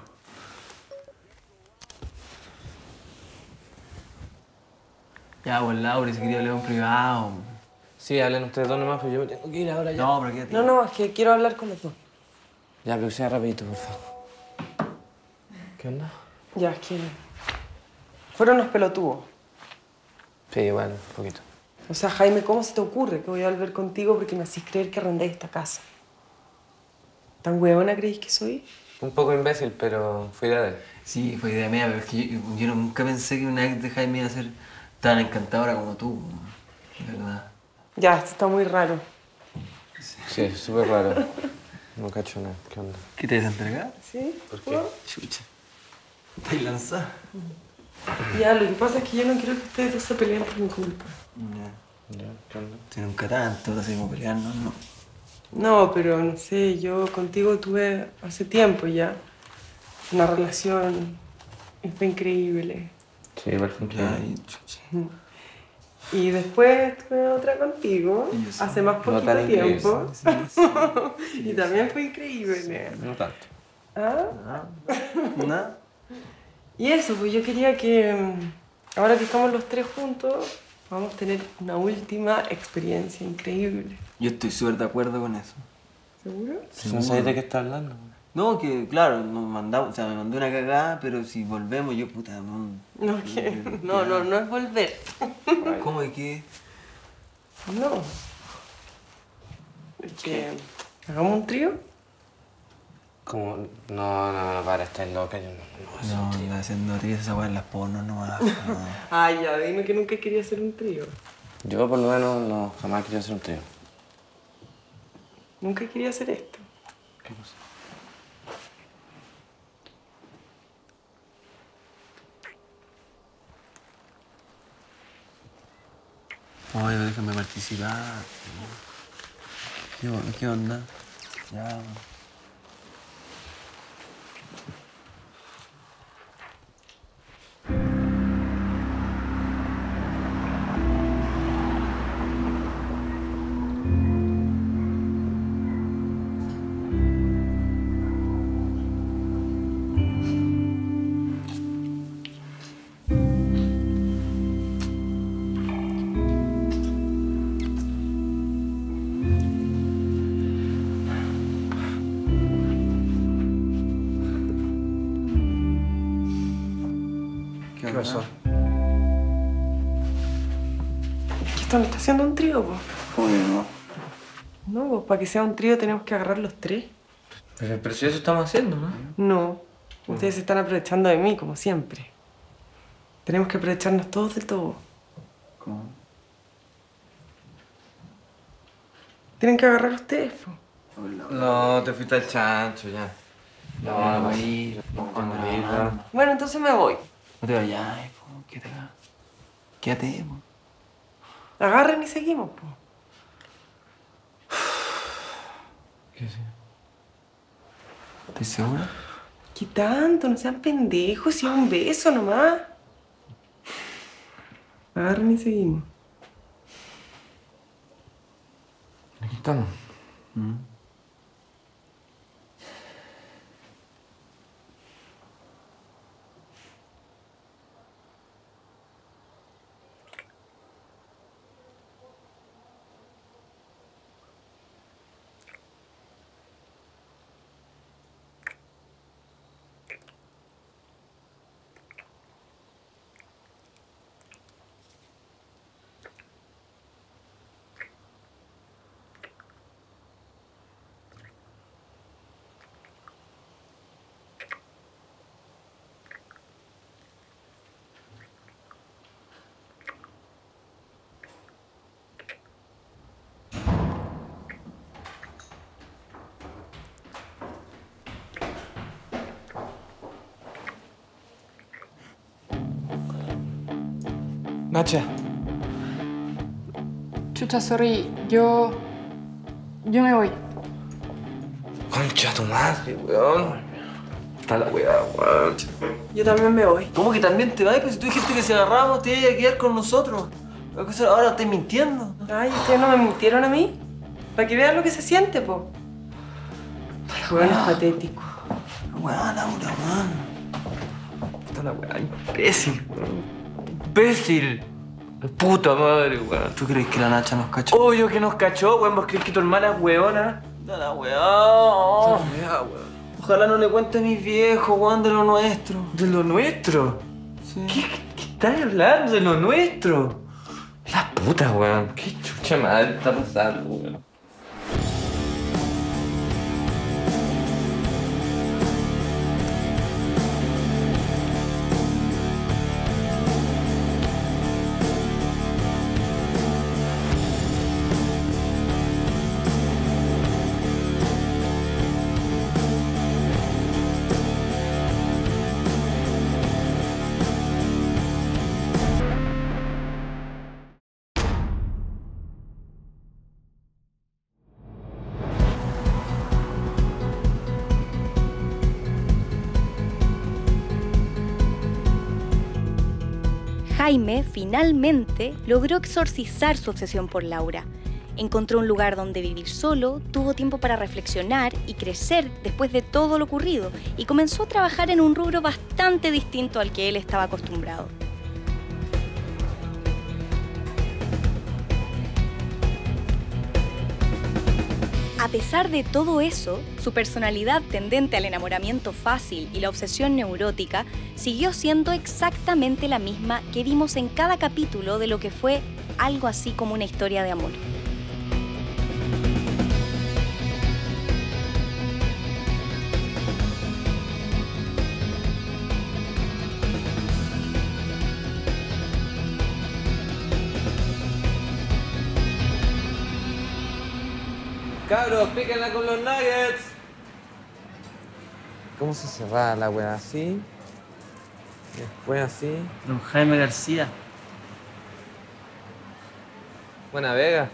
Ya, pues Laura, si quería hablar en privado. Sí, hablen ustedes dos nomás, pero yo me tengo que ir ahora ya. No, pero quédate. No, no, es que quiero hablar con los dos. Ya, pero que sea rapidito, por favor. ¿Qué onda? Ya, es que... fueron los pelotudos. Sí, igual, un poquito. O sea, Jaime, ¿cómo se te ocurre que voy a volver contigo porque me hacís creer que arrendáis esta casa? ¿Tan huevona creéis que soy? Un poco imbécil, pero fue idea de él. Sí, fue idea mía, pero es que yo, yo nunca pensé que una ex de Jaime iba a ser tan encantadora como tú, de verdad. Ya, esto está muy raro. Sí, es súper raro. No cacho nada. ¿Qué onda? ¿Qué te vas a entregar? ¿Sí? ¿Por qué? Chucha. ¿Estás lanzada? Ya, lo que pasa es que yo no quiero que ustedes dos se peleen por mi culpa. Ya. Ya, ¿qué onda? Si nunca tanto, ahora seguimos peleando, ¿no? No, pero no sé, yo contigo tuve hace tiempo ya una relación y fue increíble. Sí, igual fue increíble. Ay, chucha. Y después tuve otra contigo, Y eso. hace más No poquito tan increíble, tiempo. sí, sí, sí. Y también fue increíble. No tanto. ¿Ah? ¿No? Y eso, pues yo quería que mm, ahora que estamos los tres juntos, vamos a tener una última experiencia increíble. Yo estoy súper de acuerdo con eso. ¿Seguro? ¿No sabes de qué estás hablando? No, que claro, nos mandamos, o sea, me mandé una cagada, pero si volvemos yo, puta, no. No, que, no, no, no es volver. ¿Cómo y qué? No. Es que hagamos un trío. ¿Cómo? No, no, no, para, estás loca. Yo no, No, anda haciendo tríos, esa weá en las pornos nomás. No. Ay, ya, dime que nunca quería hacer un trío. Yo, por lo menos, no, jamás quería hacer un trío. Nunca quería hacer esto. ¿Qué cosa? Oye, déjame participar. ¿Qué, qué onda? Ya. ¿Qué pasó? ¿Qué esto no está haciendo un trío, po? ¿Cómo que no? No, pues para que sea un trío tenemos que agarrar los tres. Pero, pero si eso estamos haciendo, ¿no? No, ustedes se están aprovechando de mí, como siempre. Tenemos que aprovecharnos todos del todo. ¿Cómo? Tienen que agarrar ustedes, po. No, te fuiste al chancho, ya. No, no voy a ir. No, no voy a ir, no. Bueno, entonces me voy. No te vayas, po. Quédate acá. Quédate, po. Agarren y seguimos, po. ¿Qué es? ¿Estás segura? ¿Qué tanto? No sean pendejos, si es un beso nomás. Agarren y seguimos. Aquí estamos. ¿Mm? Nacha. Chucha, sorry, yo... Yo me voy. Concha tu madre, weón. Está la weá, weón. Yo también me voy. ¿Cómo que también te vas? Pues si tú dijiste que si agarramos te ibas a quedar con nosotros. Ahora estás mintiendo. Ay, ¿ustedes no me mintieron a mí? Para que vean lo que se siente, po. Weón es patético. Weón, Laura, weón. Está la weá, imbécil, weón. ¡Imbécil! ¡De puta madre, weón! ¿Tú crees que la Nacha nos cachó? Obvio que nos cachó, weón. ¿Vos crees que tu hermana es weona? Da la weá. weón. Ojalá no le cuente a mis viejos, weón, de lo nuestro. ¿De lo nuestro? Sí. ¿Qué, qué estás hablando de lo nuestro? La puta, weón. ¿Qué chucha madre está pasando, weón? Jaime finalmente logró exorcizar su obsesión por Laura. Encontró un lugar donde vivir solo, tuvo tiempo para reflexionar y crecer después de todo lo ocurrido y comenzó a trabajar en un rubro bastante distinto al que él estaba acostumbrado. A pesar de todo eso, su personalidad tendente al enamoramiento fácil y la obsesión neurótica siguió siendo exactamente la misma que vimos en cada capítulo de lo que fue algo así como una historia de amor. Cabros, píquenla con los nuggets. ¿Cómo se cerraba la weá? Así. Después así. Don Jaime García. Buena Vega.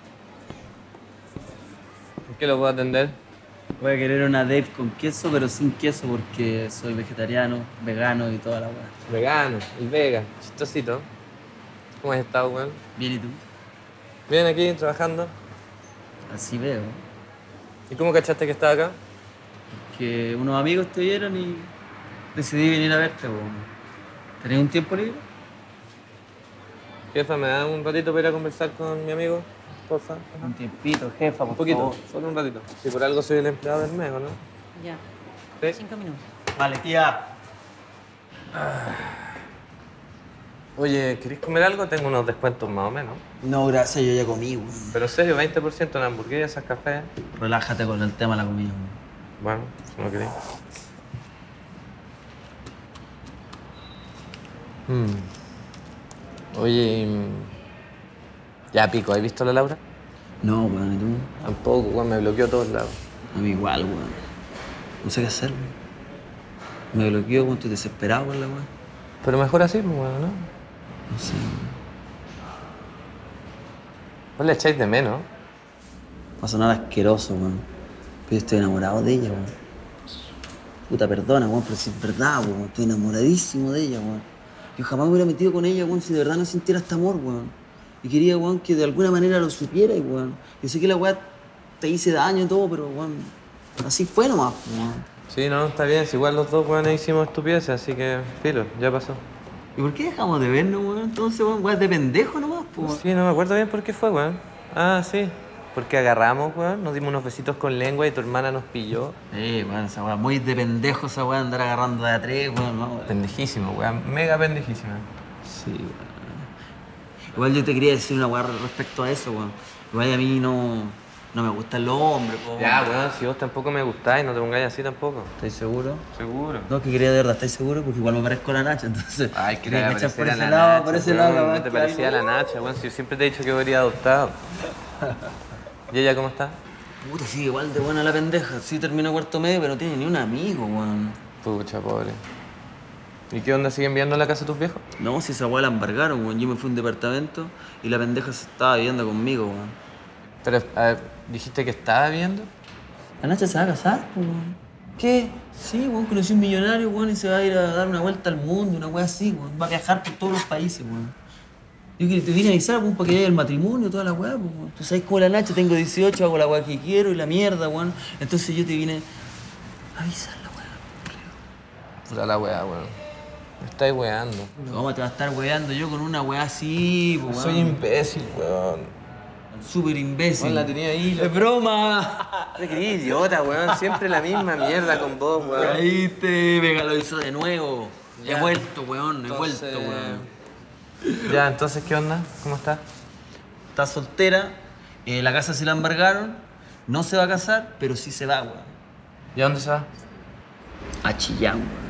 ¿En qué lo puedo atender? Voy a querer una Dave con queso, pero sin queso porque soy vegetariano, vegano y toda la weá. Vegano, el Vega. Chistosito. ¿Cómo has estado, weón? Bien, ¿y tú? Bien aquí, trabajando. Así veo. ¿Y cómo cachaste que estaba acá? Que unos amigos te vieron y decidí venir a verte, weón. ¿Tenés un tiempo libre? Jefa, ¿me da un ratito para ir a conversar con mi amigo? Porfa. Un tiempito, jefa, por Un poquito, favor. solo un ratito. Si por algo soy el empleado del mes, ¿o no? Ya. ¿Sí? Cinco minutos. Vale, tía. Oye, ¿querés comer algo? Tengo unos descuentos más o menos. No, gracias, yo ya comí, weón. Pero en serio, veinte por ciento en hamburguesas, café. Relájate con el tema de la comida, weón. Bueno, si no querés. Hmm. Oye, y- ya pico, ¿has visto a la Laura? No, weón, ¿y tú? Tampoco, weón, me bloqueó a todos lados. A mí igual, weón. No sé qué hacer, weón. Me bloqueó, weón, estoy desesperado por la weón. Pero mejor así, pues, weón, ¿no? No sé, weón. Vos le echáis de menos. Va a sonar asqueroso, weón. Pero yo estoy enamorado de ella, weón. Puta, perdona, weón, pero si es verdad, weón. Estoy enamoradísimo de ella, weón. Yo jamás me hubiera metido con ella, weón, si de verdad no sintiera este amor, weón. Y quería, weón, que de alguna manera lo supiera, weón. Yo sé que la weá te hice daño y todo, pero, weón, así fue nomás, weón. Sí, no, está bien. Si igual los dos, weón, hicimos estupideces, así que, filo, ya pasó. ¿Y por qué dejamos de vernos, weón? Entonces, weón, weón, de pendejo nomás, weón. Sí, no me acuerdo bien por qué fue, weón. Ah, sí. Porque agarramos, weón, nos dimos unos besitos con lengua y tu hermana nos pilló. Sí, weón, esa weá, muy de pendejo esa weá, andar agarrando de a tres, weón, no, weón. Pendejísimo, weón. Mega pendejísimo. Sí, weón. Igual yo te quería decir una weá respecto a eso, weón. Igual a mí no, no me gustan los hombres, po. Ya, weón, si vos tampoco me gustáis, no te pongáis así tampoco. ¿Estáis seguro? Seguro. No, que quería de verdad, ¿estáis seguro? Porque igual me parezco a la Nacha, entonces... Ay, que quería te echar por parecer a ese la lado, Nacha, por ese weón. lado, No capaz te que parecía a la algo- Nacha, weón. Si yo siempre te he dicho que habría adoptado. ¿Y ella cómo está? Puta, sí, igual de buena la pendeja. Sí, terminó cuarto medio, pero no tiene ni un amigo, weón. Pucha, pobre. ¿Y qué onda? ¿Siguen viendo la casa de tus viejos? No, si esa weá la embargaron, weón. Yo me fui a un departamento y la pendeja se estaba viviendo conmigo, weón. Pero, a ver, ¿dijiste que estaba viendo? La Nacha se va a casar, po, weón. ¿Qué? Sí, weón, conocí a un millonario, weón, y se va a ir a dar una vuelta al mundo, una weá así, weón. Va a viajar por todos los países, weón. Yo que te vine a avisar, weón, para que haya el matrimonio, toda la weá, pues, weón. Tú sabes cómo la Nacha, tengo dieciocho, hago la weá que quiero y la mierda, weón. Entonces yo te vine a avisar la weá. Puta la weá, weón. Me estáis weando. ¿Cómo te va a estar weando yo con una weá así, po, weón? Soy imbécil, weón. Súper imbécil. Weón, la tenía ahí. ¡Es broma! Qué idiota, weón. Siempre la misma mierda con vos, weón. Ahí te Vega lo hizo de nuevo. Ya. He vuelto, weón, he Entonces- vuelto, weón. Ya, entonces, ¿qué onda? ¿Cómo estás? Está soltera, eh, la casa se la embargaron, no se va a casar, pero sí se va, weón. ¿Y a dónde se va? A Chillán, weón.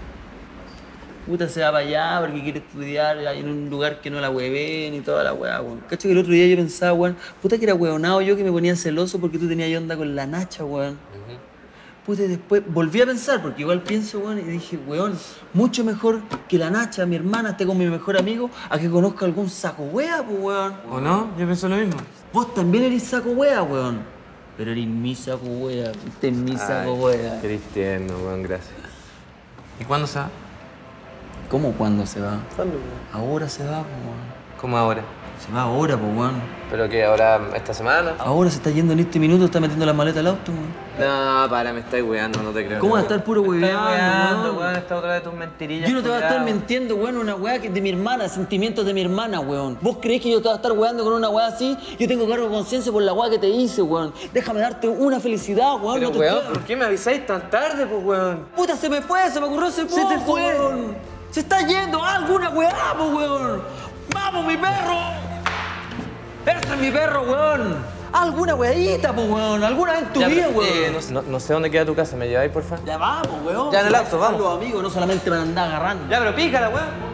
Puta, se va para allá porque quiere estudiar ahí en un lugar que no la hueven y toda la weá, weón. Cacho que el otro día yo pensaba, weón, puta que era weonado yo que me ponía celoso porque tú tenías onda con la Nacha, weón. Puta, y después volví a pensar, porque igual pienso, weón, y dije, weón, mucho mejor que la Nacha, mi hermana, esté con mi mejor amigo, a que conozca algún saco wea, pues, weón. ¿O no? Yo pienso lo mismo. Vos también eres saco wea, weón. Pero eres mi saco wea, usted es mi saco wea. Qué tierno, weón, gracias. ¿Y cuándo se va? ¿Cómo cuándo se va? ¿Cuándo? Ahora se va, pues, weón. ¿Cómo ahora? Se va ahora, pues, weón. ¿Pero qué, ahora, esta semana? Ahora se está yendo en este minuto, está metiendo la maleta al auto, weón. No, para, me estáis weando, no te creo. ¿Cómo va a estar puro Me estáis hueveando, weando, weón? weón, está otra de tus mentirillas. Yo no te voy a estar culiao. mintiendo, weón, una weá que es de mi hermana, sentimientos de mi hermana, weón. ¿Vos creés que yo te voy a estar weando con una weá así? Yo tengo cargo de conciencia por la weá que te hice, weón. Déjame darte una felicidad, weón. Pero, no te weón, estoy- ¿por qué me avisáis tan tarde, pues, weón? Puta, se me fue, se me ocurrió hace poco, te fue. weón. Se está yendo alguna weá, pues, weón. ¡Vamos, mi perro! ¡Ese es mi perro, weón! Alguna weadita, pues, weón. Alguna vez en tu Ya, vida, pero, weón. eh, no, sé- no- no sé dónde queda tu casa, ¿me lleváis, porfa? Ya vamos, weón. Ya en el auto, vamos. Los amigos no solamente van a andar agarrando. Ya, pero pícala, weón.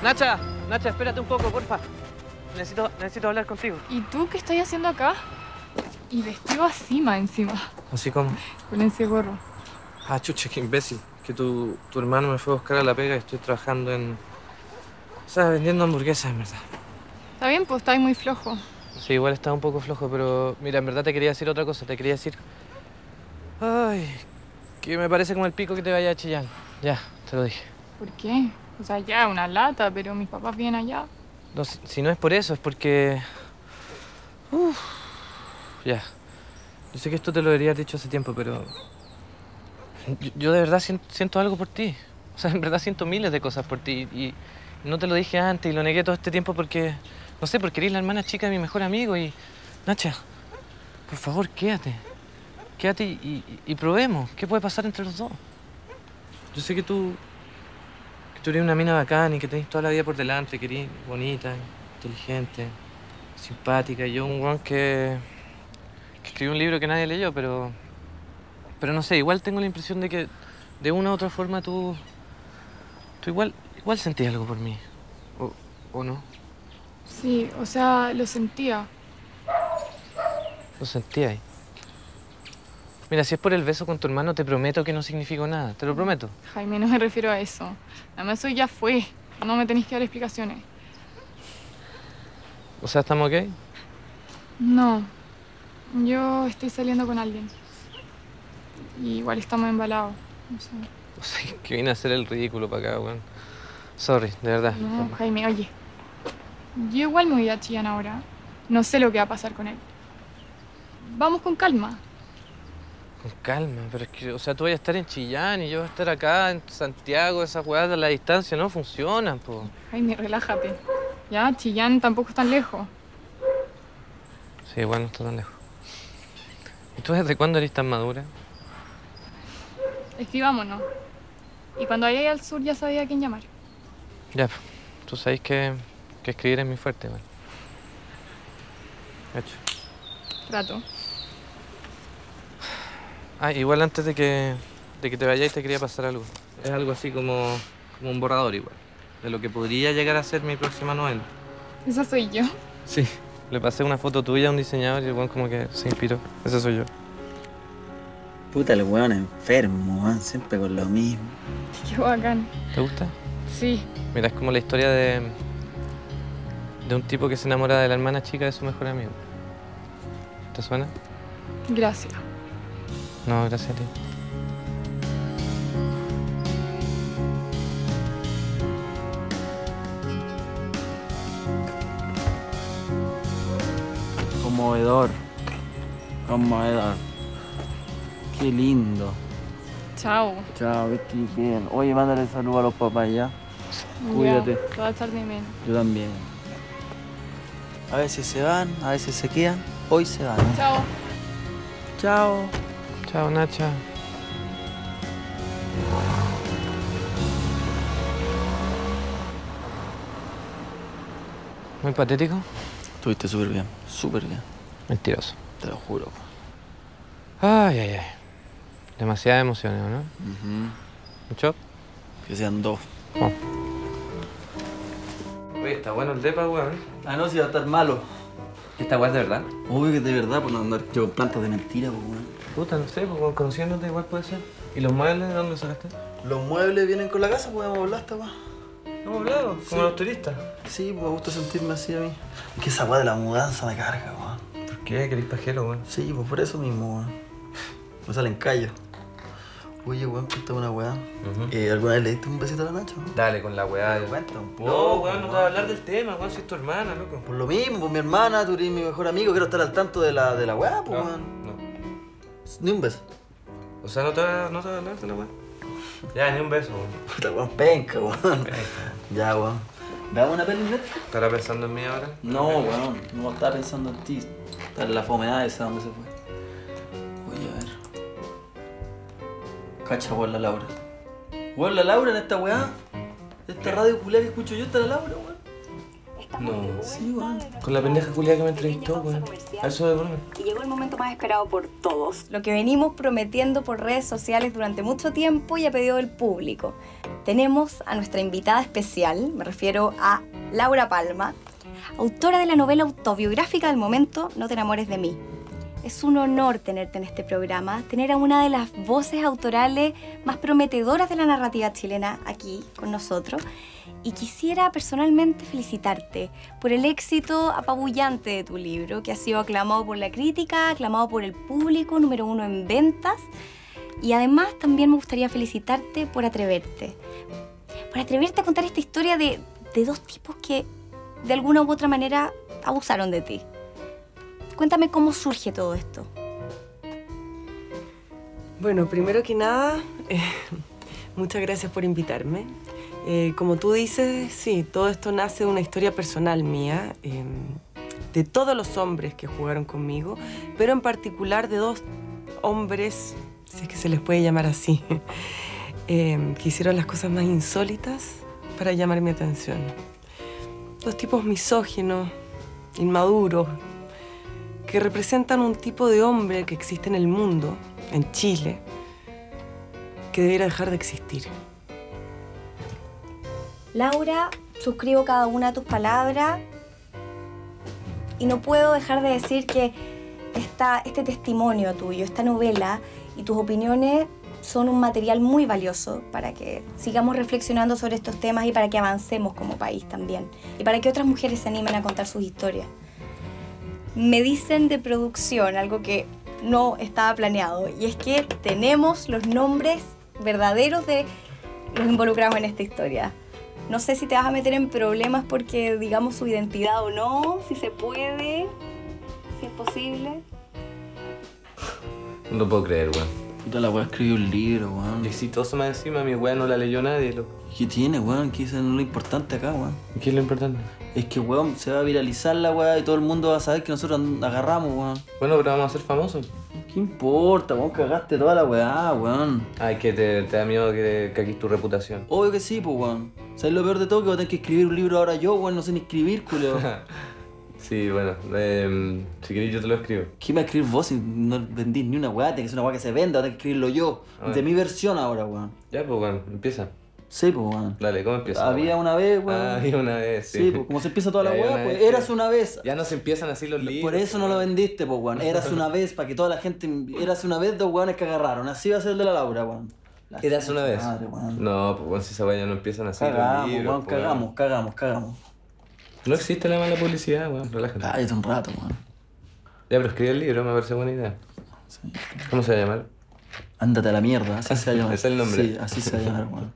Nacha, Nacha, espérate un poco, porfa. Necesito, necesito hablar contigo. ¿Y tú qué estás haciendo acá? Y vestido así más encima. Así como... Con ese gorro. Ah, chucha, qué imbécil. Que tu, tu hermano me fue a buscar a la pega y estoy trabajando en... O sea, vendiendo hamburguesas, en verdad. Está bien, pues estáis muy flojo. Sí, igual estaba un poco flojo, pero... Mira, en verdad te quería decir otra cosa. Te quería decir... Ay... Que me parece como el pico que te vaya a Chillán. Ya, te lo dije. ¿Por qué? O sea, ya, una lata, pero mis papás vienen allá. No, si, si no es por eso, es porque... Uf, ya. Yo sé que esto te lo debería haber dicho hace tiempo, pero... Yo, yo de verdad siento, siento algo por ti. O sea, en verdad siento miles de cosas por ti. Y no te lo dije antes y lo negué todo este tiempo porque... No sé, porque eres la hermana chica de mi mejor amigo y... Nacha, por favor, quédate. Quédate y, y, y probemos. ¿Qué puede pasar entre los dos? Yo sé que tú... Que tú eres una mina bacán y que tenés toda la vida por delante, que eres bonita, inteligente, simpática. Y yo un guan que... que escribió un libro que nadie leyó, pero... Pero no sé, igual tengo la impresión de que de una u otra forma tú... Tú igual, igual sentías algo por mí. ¿O, o no? Sí, o sea, lo sentía. Lo sentía ahí. Mira, si es por el beso con tu hermano, te prometo que no significó nada. Te lo prometo. Jaime, no me refiero a eso. Además, eso ya fue. No me tenéis que dar explicaciones. O sea, ¿estamos ok? No. Yo estoy saliendo con alguien. Y igual estamos embalados. No sé. O sea, que vine a hacer el ridículo para acá, weón. Sorry, de verdad. No, Jaime, oye. Yo igual me voy a Chillán ahora. No sé lo que va a pasar con él. Vamos con calma. Con calma, pero es que, o sea, tú vas a estar en Chillán y yo voy a estar acá en Santiago. Esas weas de la distancia no funcionan, po. Jaime, relájate. Ya, Chillán tampoco es tan lejos. Sí, igual no está tan lejos. ¿Y tú desde cuándo eres tan madura? Escribámonos. Y cuando vaya al sur ya sabía a quién llamar. Ya, tú sabes que, que escribir es muy fuerte, man. Hecho. Trato. Ah, igual antes de que, de que te vayáis te quería pasar algo. Es algo así como, como un borrador igual. De lo que podría llegar a ser mi próxima novela. Esa soy yo. Sí. Le pasé una foto tuya a un diseñador y el weón como que se inspiró. Ese soy yo. Puta, el weón enfermo, weón. Siempre con lo mismo. Qué bacán. ¿Te gusta? Sí. Mira, es como la historia de... de un tipo que se enamora de la hermana chica de su mejor amigo. ¿Te suena? Gracias. No, gracias a ti. Conmovedor. Conmovedor. Qué lindo. Chao. Chao, que estés bien. Oye, mándale saludos a los papás ya. Cuídate. Ya, te voy a echar de menos. Yo también. A veces se van, a veces se quedan. Hoy se van. Chao. Chao. Chao, Nacha. ¿Muy patético? Estuviste súper bien, súper bien. Mentiroso. Te lo juro. Ay, ay, ay. Demasiadas emociones, ¿no? Uh-huh. ¿Mucho? Que sean dos. Oh. Oye, está bueno el depa, weón. Ah, no, si va a estar malo. ¿Esta weá es de verdad? Obvio que es de verdad, por no andar yo con plantas de mentira, pues, weón. Puta, no sé, pues conociéndote igual puede ser. ¿Y los muebles de dónde los sacaste? Los muebles vienen con la casa, pues hemos hablado esta weá. ¿Hemos hablado? ¿Como Sí. los turistas? Sí, pues me gusta sentirme así a mí. Es que esa weá de la mudanza me carga, weón. ¿Por qué? ¿Querés pajero, weón? Sí, pues por eso mismo, weón. Me salen callos. Oye, weón, cuéntame una weá. Uh-huh. eh, ¿Alguna vez le diste un besito a la Nacha, no? Dale, con la weá. De... Cuenta un poco. No, weón, no te voy a hablar del tema, weón, si es tu hermana, loco. Por lo mismo, pues mi hermana, tú eres mi mejor amigo, quiero estar al tanto de la, de la weá, pues, No, weón. no. Ni un beso. O sea, no te, va- no te voy a hablar de la weá. Ya, ni un beso, weón. Puta, weón, penca, weón. Ya, weón. ¿Veamos una peli en Netflix? ¿Estará pensando en mí ahora? No, weón, no estaba pensando en ti. Está en la fomedad esa donde se fue. Oye, a ver. Cacha, weón, la Laura. Weón, la Laura en esta weá. Esta radio culiá que escucho yo, está la Laura, weón. Estamos No. de vuelta Sí, weón. de Con la pendeja culiada que me entrevistó, weón. A eso de broma. Y llegó el momento más esperado por todos. Lo que venimos prometiendo por redes sociales durante mucho tiempo y a pedido del público. Tenemos a nuestra invitada especial, me refiero a Laura Palma, autora de la novela autobiográfica del momento No te enamores de mí. Es un honor tenerte en este programa, tener a una de las voces autorales más prometedoras de la narrativa chilena aquí con nosotros. Y quisiera personalmente felicitarte por el éxito apabullante de tu libro, que ha sido aclamado por la crítica, aclamado por el público, número uno en ventas. Y además también me gustaría felicitarte por atreverte. Por atreverte a contar esta historia de, de dos tipos que de alguna u otra manera abusaron de ti. Cuéntame cómo surge todo esto. Bueno, primero que nada, eh, muchas gracias por invitarme. Eh, como tú dices, sí, todo esto nace de una historia personal mía, eh, de todos los hombres que jugaron conmigo, pero en particular de dos hombres, si es que se les puede llamar así, eh, que hicieron las cosas más insólitas para llamar mi atención. Dos tipos misóginos, inmaduros, que representan un tipo de hombre que existe en el mundo, en Chile, que debiera dejar de existir. Laura, suscribo cada una de tus palabras y no puedo dejar de decir que esta, este testimonio tuyo, esta novela y tus opiniones son un material muy valioso para que sigamos reflexionando sobre estos temas y para que avancemos como país también. Y para que otras mujeres se animen a contar sus historias. Me dicen de producción algo que no estaba planeado, y es que tenemos los nombres verdaderos de los involucrados en esta historia. No sé si te vas a meter en problemas porque digamos su identidad o no, si se puede, si es posible. No lo puedo creer, weón. Puta, la weá escribió un libro, weón. Exitoso más encima, mi weá no la leyó nadie, loco. ¿Qué tiene, weón? ¿Qué es lo importante acá, weón? ¿Qué es lo importante? Es que, weón, se va a viralizar la weá y todo el mundo va a saber que nosotros agarramos, weón. Bueno, pero vamos a ser famosos. ¿Qué importa, weón? Cagaste toda la weá, weón. Ay, que te, te da miedo que, que aquí es tu reputación. Obvio que sí, pues, weón. ¿Sabes lo peor de todo? Que voy a tener que escribir un libro ahora yo, weón. No sé ni escribir, culeo. Sí, bueno, eh, si querés yo te lo escribo. ¿Qué me va a escribir vos si no vendís ni una weá? Tiene que ser una weá que se venda, voy a tener que escribirlo yo. De mi versión ahora, weón. Ya, pues, weón, empieza. Sí, pues, weón. Dale, ¿cómo empieza? Había una vez, weón. Ah, había una vez, sí. Sí, pues, como se empieza toda la Ya, weá, una pues, vez, eras sí. una vez. Ya no se empiezan así los libros. Por eso no lo vendiste, pues, weón. Eras una vez, para que toda la gente... Eras una vez dos weones que agarraron. Así va a ser el de la Laura, weón. La ¿Eras una vez? madre, weón. No, pues, weón, si esa weá ya no empiezan así Cagamos, los libros. weón, pues, cagamos, cagamos, cagamos. No existe la mala publicidad, weón, relájate. Cállate un rato, weón. Ya, pero escribe el libro, me parece buena idea. Sí. ¿Cómo se va a llamar? Ándate a la mierda, así se va a llamar. Ese es el nombre. Sí, así se va a llamar, weón.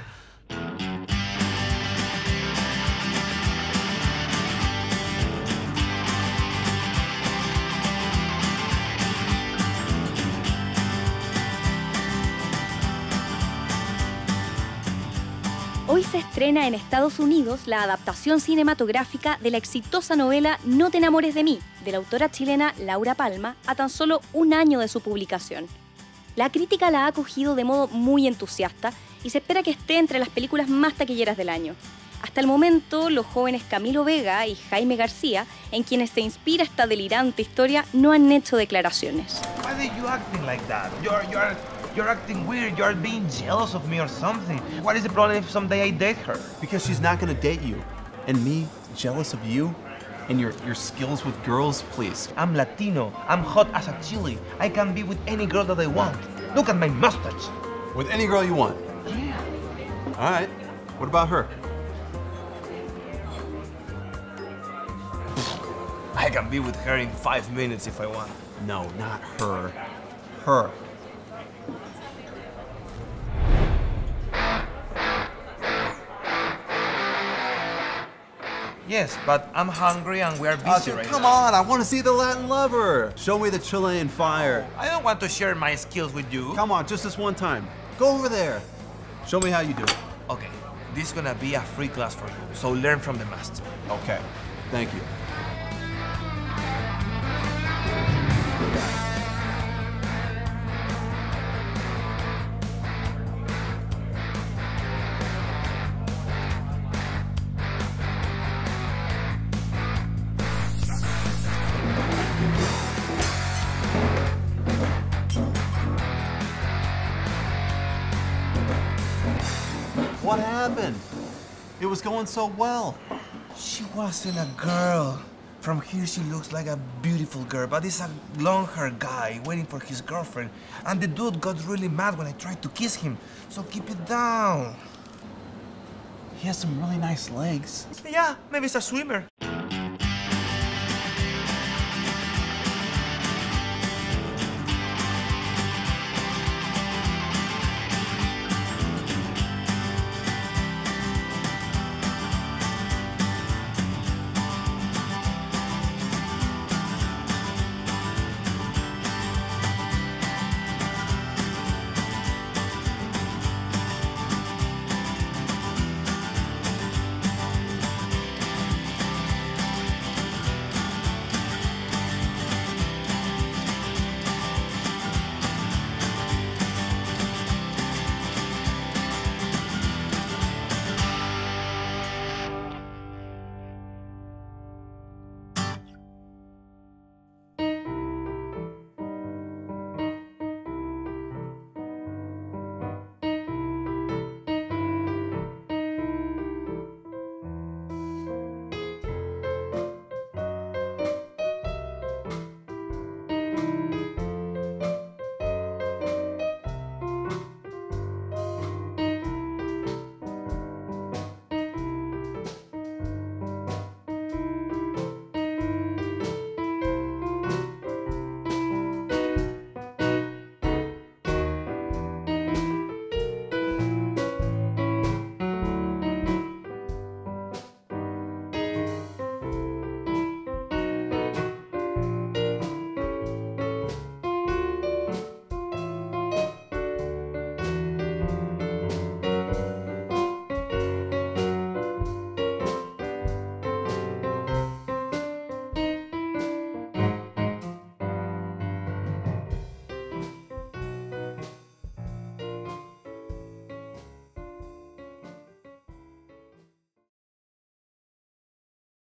Hoy se estrena en Estados Unidos la adaptación cinematográfica de la exitosa novela No te enamores de mí, de la autora chilena Laura Palma, a tan solo un año de su publicación. La crítica la ha acogido de modo muy entusiasta y se espera que esté entre las películas más taquilleras del año. Hasta el momento, los jóvenes Camilo Vega y Jaime García, en quienes se inspira esta delirante historia, no han hecho declaraciones. Why are you acting like that? You're, you're, you're acting weird. You're being jealous of me or something. What is the problem if someday I date her? Because she's not gonna date you. And me, jealous of you? And your, your skills with girls, please. I'm Latino. I'm hot as a chili. I can be with any girl that I want. Look at my mustache. With any girl you want? Yeah. All right. What about her? I can be with her in five minutes if I want. No, not her. Her. Yes, but I'm hungry and we are busy Uh, right come now. on, I want to see the Latin lover. Show me the Chilean fire. I don't want to share my skills with you. Come on, just this one time. Go over there. Show me how you do it. Okay, this is gonna be a free class for you, so learn from the master. Okay, thank you. happened? It was going so well. She wasn't a girl. From here, she looks like a beautiful girl, but it's a long-haired guy waiting for his girlfriend. And the dude got really mad when I tried to kiss him, so keep it down. He has some really nice legs. Yeah, maybe it's a swimmer.